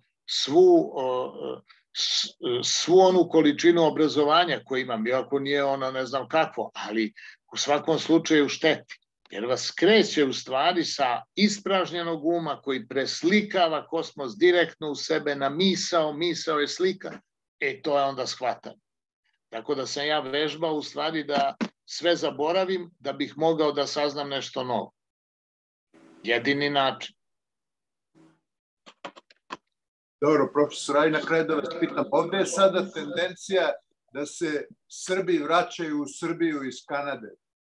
svu onu količinu obrazovanja koju imam, iako nije ono ne znam kakvo, ali u svakom slučaju šteti. Jer vas kreće u stvari sa ispražnjenog uma koji preslikava kosmos direktno u sebe na misao je slika, to je onda shvatanje. Tako da sam ja vežbao u stvari da sve zaboravim da bih mogao da saznam nešto novo. Jedini način. Dobro, profesor, aj na kraju da vas pitam. Ovde je sada tendencija da se Srbi vraćaju u Srbiju iz Kanade.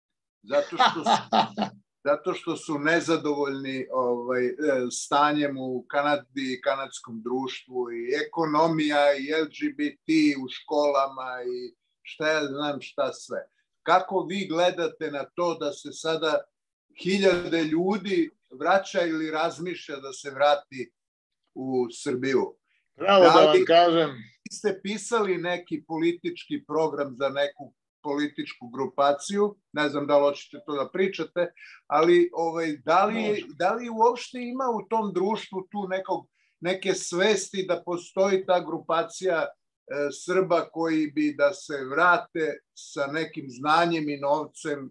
Zato što su nezadovoljni stanjem u Kanadi i kanadskom društvu i ekonomija i LGBT u školama i šta ja znam šta sve. Kako vi gledate na to da se sada hiljade ljudi vraća ili razmišlja da se vrati u Srbiju? Pravo da vam kažem. Vi ste pisali neki politički program za neku političku grupaciju, ne znam da li hoćete to da pričate, ali da li uopšte ima u tom društvu tu neke svesti da postoji ta grupacija Srba koji bi da se vrate sa nekim znanjem i novcem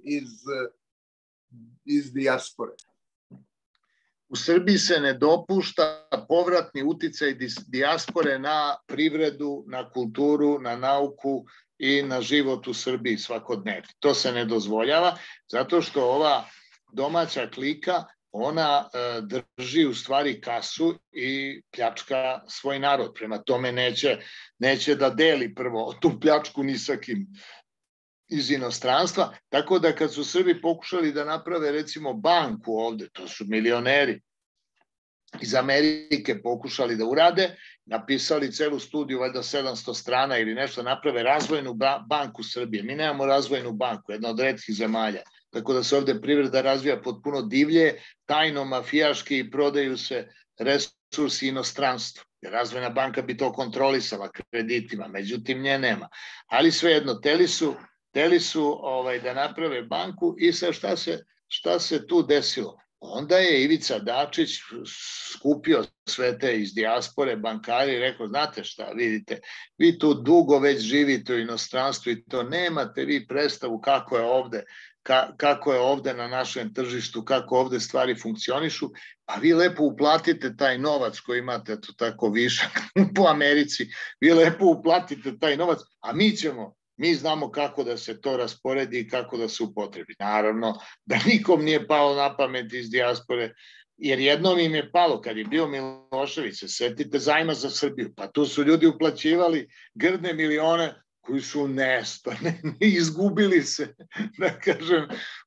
iz dijaspore? U Srbiji se ne dopušta povratni uticaj dijaspore na privredu, na kulturu, na nauku i na život u Srbiji svakodnevno. To se ne dozvoljava zato što ova domaća klika, ona drži u stvari kasu i pljačka svoj narod. Prema tome neće da deli prvo tu pljačku ni sa kim iz inostranstva, tako da kad su Srbi pokušali da naprave recimo banku ovde, to su milioneri iz Amerike pokušali da urade, napisali celu studiju, valjda 700 strana ili nešto, naprave razvojnu banku Srbije. Mi nemamo razvojnu banku, jedna od retkih zemalja, tako da se ovde privreda razvija potpuno divlje, tajno, mafijaški i prodaju se resursi inostranstvu. Razvojna banka bi to kontrolisala kreditima, međutim nje nema. Ali svejedno, hteli su da naprave banku i sad šta se tu desilo? Onda je Ivica Dačić skupio sve te iz dijaspore bankari i rekao, znate šta, vidite, vi tu dugo već živite u inostranstvu i to nemate vi predstavu kako je ovde na našem tržištu, kako ovde stvari funkcionišu, pa vi lepo uplatite taj novac koji imate to tako višak po Americi, vi lepo uplatite taj novac, a mi znamo kako da se to rasporedi i kako da se upotrebi. Naravno da nikom nije palo na pamet iz dijaspore, jer jednom im je palo kad je bio Milošević, setite zajma za Srbiju, pa tu su ljudi uplaćivali grdne milione koji su nestane, izgubili se, da kažem,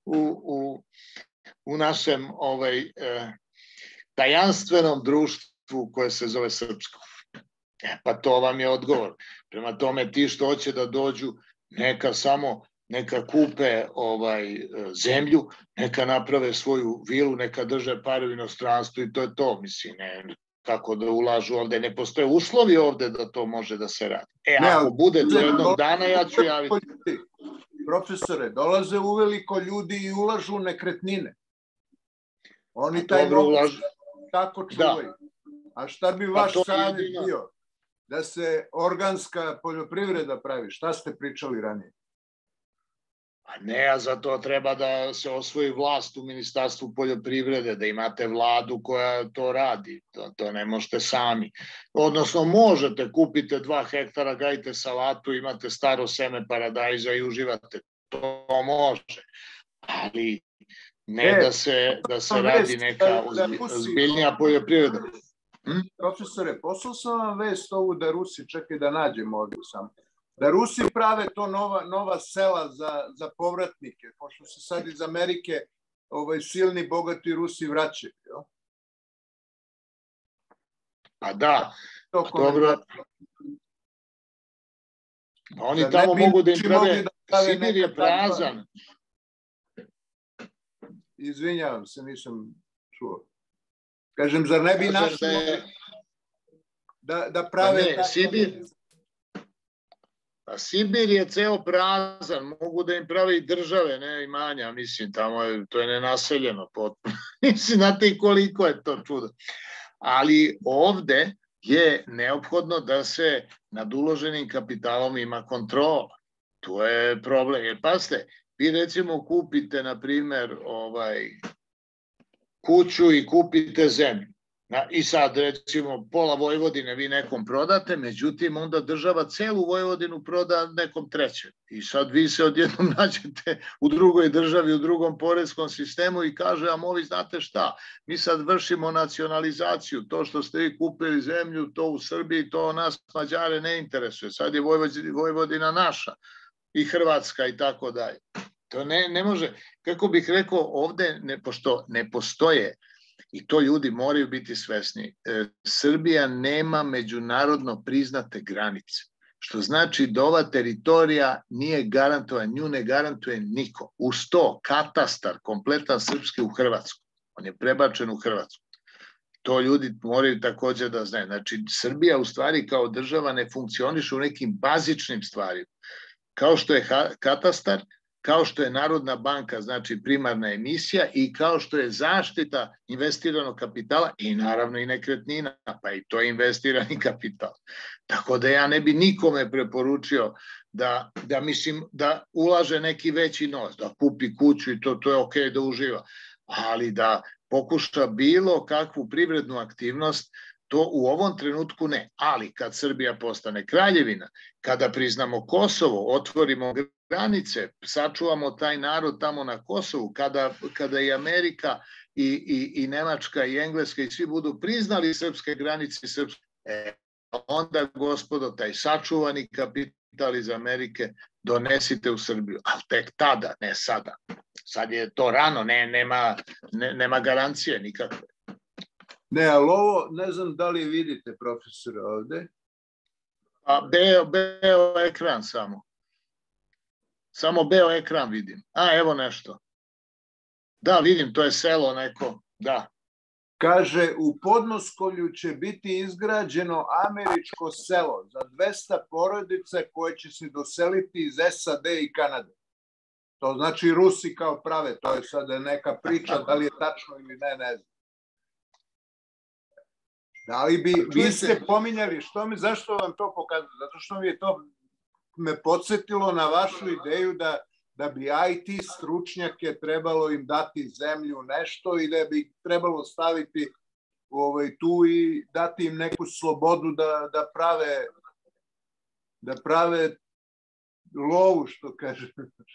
u našem tajanstvenom društvu koje se zove srpsko. Pa to vam je odgovor. Prema tome, ti što hoće da dođu, neka kupe zemlju, neka naprave svoju vilu, neka drže pare u inostranstvu i to je to, mislim, kako da ulažu ovde. Ne postoje uslovi ovde da to može da se radi. Ako bude to jednog dana, ja ću javiti. Profesore, dolaze uveliko ljudi i ulažu u nekretnine. Oni taj novac tako čuvaju. A šta bi vaš savjet bio? Da se organska poljoprivreda pravi. Šta ste pričali ranije? A ne, a za to treba da se osvoji vlast u Ministarstvu poljoprivrede, da imate vladu koja to radi. To ne možete sami. Odnosno, možete, kupite 2 hektara, gajite salatu, imate staro seme paradajza i uživate. To može. Ali ne da se radi neka ozbiljnija poljoprivreda. Profesore, poslao sam vam vest ovu da Rusi, čekaj da nađemo ovdje samo, da Rusi prave to nova sela za povratnike, pošto se sad iz Amerike silni, bogati Rusi vraćaju. Pa da, dobro. Oni tamo mogu da im prave, Sibir je prazan. Izvinjavam se, nisam čuo. Kažem, zar ne bi našli da prave... Pa Sibir je ceo prazan, mogu da im prave i države, ne imanja, mislim, tamo to je nenaseljeno potpuno. Mislim, znate i koliko je to čudo. Ali ovde je neophodno da se nad uloženim kapitalom ima kontrola. To je problem. Jer pazite, vi recimo kupite, na primer, kuću i kupite zemlju. I sad recimo pola Vojvodine vi nekom prodate, međutim onda država celu Vojvodinu proda nekom trećem. I sad vi se odjednom nađete u drugoj državi, u drugom poreskom sistemu i kaže vam ovi znate šta, mi sad vršimo nacionalizaciju, to što ste vi kupili zemlju, to u Srbiji, to nas Mađare ne interesuje, sad je Vojvodina naša i Hrvatska i tako dalje. To ne može, kako bih rekao, ovde pošto ne postoje, i to ljudi moraju biti svesni, Srbija nema međunarodno priznate granice, što znači da ova teritorija nije garantovana, nju ne garantuje niko. Uz to katastar, kompletan srpski u Hrvatsku, on je prebačen u Hrvatsku. To ljudi moraju također da znaju. Znači, Srbija u stvari kao država ne funkcioniše u nekim bazičnim stvarima. kao što je katastar, kao što je Narodna banka, znači primarna emisija, i kao što je zaštita investiranog kapitala i naravno i nekretnina, pa i to je investirani kapital. Tako da ja ne bi nikome preporučio da ulaže neki veći novac, da kupi kuću i to je okej da uživa, ali da pokuša bilo kakvu privrednu aktivnost, to u ovom trenutku ne. Ali kad Srbija postane kraljevina, kada priznamo Kosovo, otvorimo granice, sačuvamo taj narod tamo na Kosovu, kada i Amerika i Nemačka i Engleska i svi budu priznali srpske granice, onda, gospodo, taj sačuvani kapital iz Amerike donesite u Srbiju, ali tek tada, ne sada. Sad je to rano, nema garancije nikakve. Ne, ali ovo, ne znam da li vidite, profesore, ovde. Beo ekran samo. Samo beo ekran vidim. Evo nešto. Da, vidim, to je selo neko, da. Kaže, u Podmoskovlju će biti izgrađeno američko selo za 200 porodica koje će se doseliti iz SAD i Kanade. To znači Rusi kao prave, to je sada neka priča, da li je tačno ili ne znam. Da li bi, vi ste pominjali, zašto vam to pokazuje? Zato što mi je to me podsjetilo na vašu ideju da bi IT stručnjake trebalo im dati zemlju nešto i da bi trebalo staviti tu i dati im neku slobodu da prave lovu, što kaže.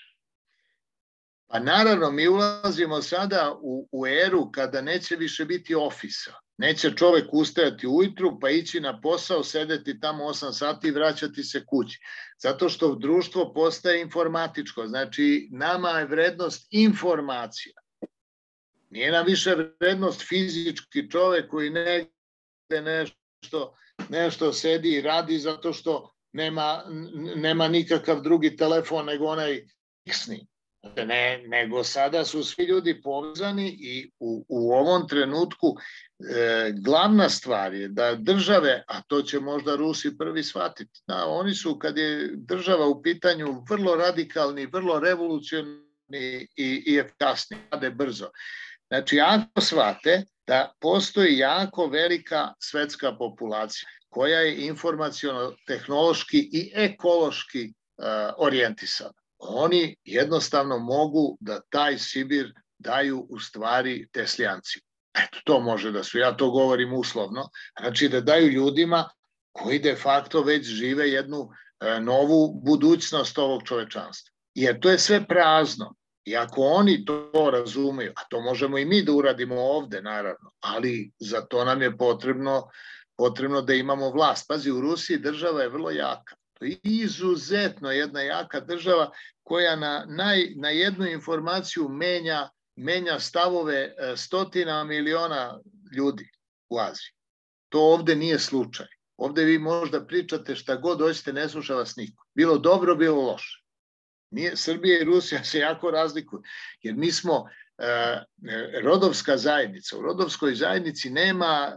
Pa naravno, mi ulazimo sada u eru kada neće više biti ofisa. Neće čovek ustajati ujutru pa ići na posao, sedeti tamo 8 sati i vraćati se kući. Zato što društvo postaje informatičko. Znači, nama je vrednost informacija. Nije nam više vrednost fizički čovek koji negde nešto sedi i radi zato što nema nikakav drugi telefon nego onaj fiksni. Nego sada su svi ljudi povezani i u ovom trenutku glavna stvar je da države, a to će možda Rusi prvi shvatiti, da oni su, kad je država u pitanju, vrlo radikalni, vrlo revolucionarni i efikasni, rade brzo. Znači, ako shvate da postoji jako velika svetska populacija koja je informaciono-tehnološki i ekološki orijentisana, oni jednostavno mogu da taj Sibir daju u stvari Teslijanci. Eto, to može da su, ja to govorim uslovno, znači da daju ljudima koji de facto već žive jednu novu budućnost ovog čovečanstva. Jer to je sve prazno. I ako oni to razumeju, a to možemo i mi da uradimo ovde, naravno, ali za to nam je potrebno da imamo vlast. Pazi, u Rusiji država je vrlo jaka. To je izuzetno jedna jaka država koja na jednu informaciju menja stavove 100 miliona ljudi u Aziji. To ovde nije slučaj. Ovde vi možda pričate šta god hoćete, ne sluša vas niko. Bilo dobro, bilo loše. Srbija i Rusija se jako razlikuju, jer mi smo rodovska zajednica. U rodovskoj zajednici nema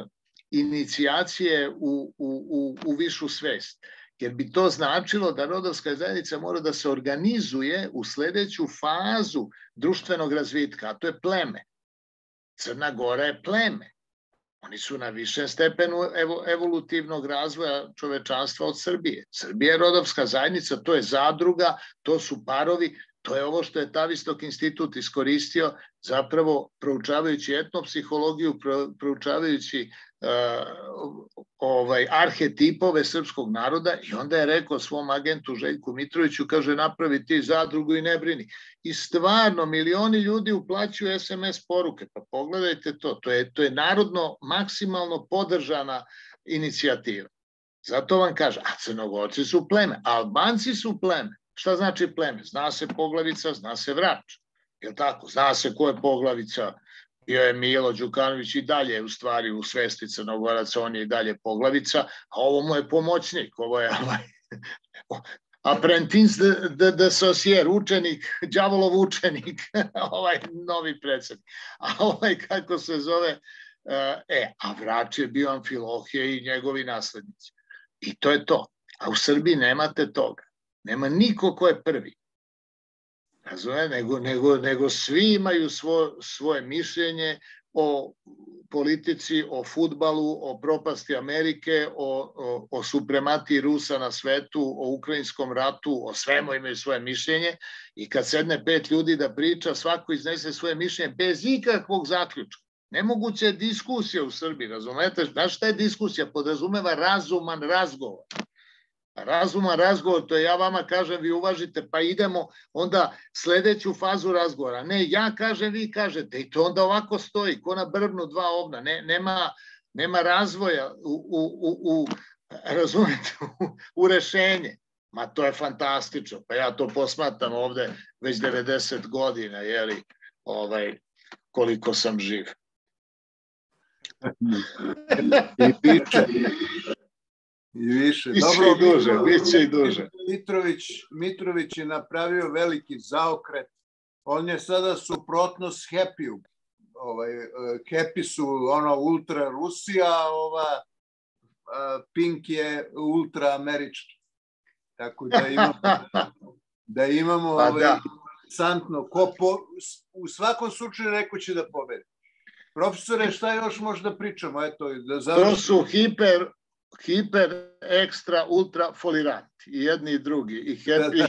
inicijacije u višu svest. Jer bi to značilo da rodovska zajednica mora da se organizuje u sledeću fazu društvenog razvitka, a to je pleme. Crna Gora je pleme. Oni su na višem stepenu evolutivnog razvoja čovečanstva od Srbije. Srbija je rodovska zajednica, to je zadruga, to su parovi, to je ovo što je Tavistok institut iskoristio, zapravo proučavajući etnopsihologiju, proučavajući arhetipove srpskog naroda, i onda je rekao svom agentu Željku Mitroviću, kaže, napravi ti zadrugu i ne brini. I stvarno, milioni ljudi uplaćuju SMS poruke, pa pogledajte to, to je narodno maksimalno podržana inicijativa. Zato vam kaže, a Crnogorci su pleme, Albanci su pleme. Šta znači pleme? Zna se poglavica, zna se vrač. Je li tako? Zna se ko je poglavica. Bio je Milo Đukanović i dalje u stvari u svesti Crnogoraca, on je i dalje poglavica, a ovo mu je pomoćnik, ovo je apprentice de sorcier, učenik, đavolov učenik, ovaj novi predsednik. A ovaj kako se zove, a vrač je bio Amfilohije i njegovi naslednici. I to je to. A u Srbiji nemate toga. Nema niko ko je prvi. Nego svi imaju svoje mišljenje o politici, o fudbalu, o propasti Amerike, o suprematiji Rusa na svetu, o ukrajinskom ratu, o svemu imaju svoje mišljenje i kad sedne 5 ljudi da priča, svako iznese svoje mišljenje bez ikakvog zaključka. Nemoguća je diskusija u Srbiji, razumete? Znaš šta je diskusija? Podrazumeva razuman razgovor. Razuman razgovor, to je ja vama kažem, vi uvažite, pa idemo onda sledeću fazu razgovora. Ne, ja kažem, vi kažete i to onda ovako stoji, ko na brvnu dva ovna. Nema razvoja razumete, u rešenje. Ma to je fantastično, pa ja to posmatram ovde već 90 godina, jeli, koliko sam živ. I više. Biće i duže. Mitrović je napravio veliki zaokret. On je sada suprotnost Happy-u. Happy su ultra Rusija, Pink je ultra američki. Tako da imamo interesantno. U svakom slučaju neko će da pobedi. Profesore, šta još možda pričamo? To su hiper, ekstra, ultra foliranti. I jedni i drugi. I happy.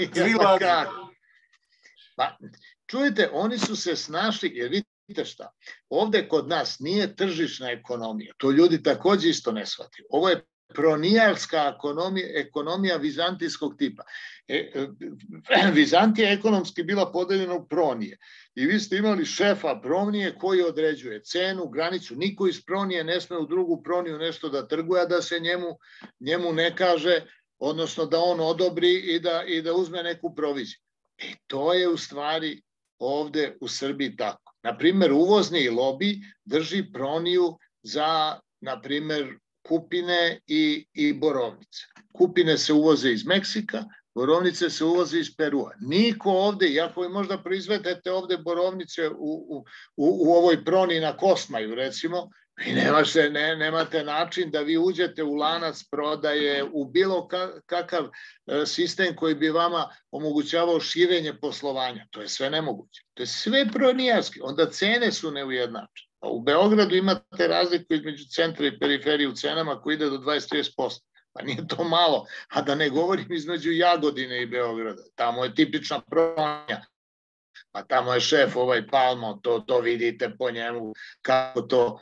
Pa, čujete, oni su se snašli, jer vidite šta, ovde kod nas nije tržišna ekonomija. To ljudi takođe isto ne shvataju. Ovo je pronijarska ekonomija vizantijskog tipa. Vizantija je ekonomski bila podeljena u pronije. I vi ste imali šefa pronije koji određuje cenu, granicu. Niko iz pronije ne sme u drugu proniju nešto da trguje, a da se njemu ne kaže, odnosno da on odobri i da uzme neku proviziju. To je u stvari ovde u Srbiji tako. Naprimer, uvozni lobi drži proniju za, naprimer, kupine i borovnice. Kupine se uvoze iz Meksika, borovnice se uvoze iz Perua. Niko ovde, iako vi možda proizvedete ovde borovnice u ovoj proni na Kosmaju, recimo, vi nemate način da vi uđete u lanac prodaje, u bilo kakav sistem koji bi vama omogućavao širenje poslovanja. To je sve nemoguće. To je sve pronijarski. Onda cene su neujednačene. U Beogradu imate razliku između centra i periferije u cenama koji ide do 20-30%. Pa nije to malo, a da ne govorim između Jagodine i Beograda. Tamo je tipična pronja. Pa tamo je šef Palmo, to vidite po njemu, kako to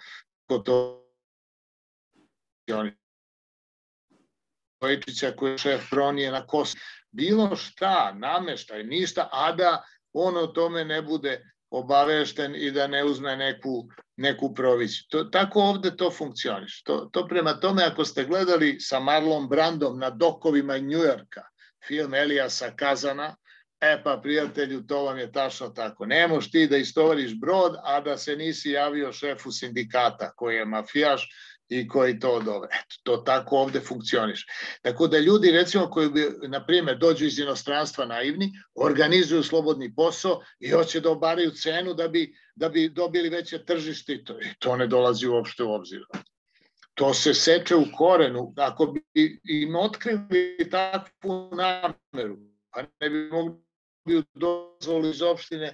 Vojčića koji je šef pronije na Kosovu. Bilo šta, nameštaj, ništa, a da on o tome ne bude obavešten i da ne uzme neku proviziju. Tako ovde to funkcioniš. To prema tome, ako ste gledali sa Marlon Brandom na dokovima Njujorka, film Elijasa Kazana, pa prijatelju, to vam je tačno tako. Ne moš ti da istovariš brod, a da se nisi javio šefu sindikata koji je mafijaš i koji to odobre. To tako ovde funkcioniš. Tako da ljudi, recimo, koji bi, na primjer, dođu iz inostranstva naivni, organizuju slobodni posao i hoće da obaraju cenu da bi dobili veće tržište i to ne dolazi uopšte u obzir. To se seče u korenu. Ako bi im otkrili takvu nameru, pa ne bi mogli dozvolu iz opštine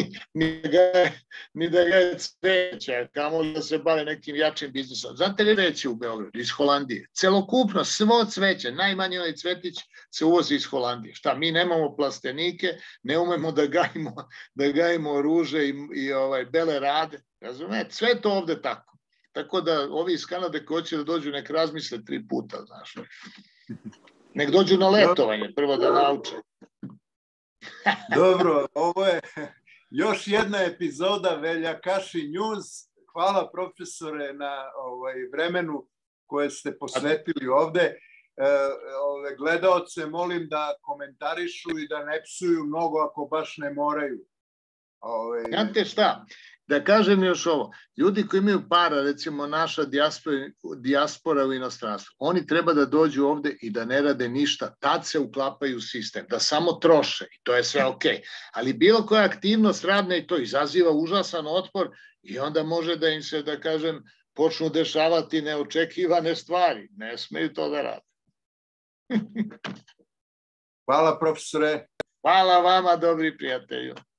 ni da ga je cveća, kamo da se bave nekim jačim biznisom. Znate li veće u Beogradu? Iz Holandije. Celokupno, svo cveće, najmanje onaj cvetić se uvozi iz Holandije. Šta, mi nemamo plastenike, ne umemo da gajimo ruže i bele rade. Razumete? Sve to ovde tako. Tako da ovi iz Kanade koji hoće da dođu, nek razmisle 3 puta, znaš. Nek dođu na letovanje, prvo da nauče. Dobro, ovo je još jedna epizoda Veljakaši News. Hvala profesore na vremenu koje ste posvetili ovde. Gledaoce molim da komentarišu i da ne psuju mnogo ako baš ne moraju. Znate šta, da kažem još ovo, ljudi koji imaju para, recimo naša dijaspora u inostranstvu, oni treba da dođu ovde i da ne rade ništa, tad se uklapaju u sistem, da samo troše i to je sve okej. Ali bilo koja aktivnost radna i to izaziva užasan otpor i onda može da im se, da kažem, počnu dešavati neočekivane stvari. Ne smeju to da rade. Hvala profesore. Hvala vama, dobri prijatelju.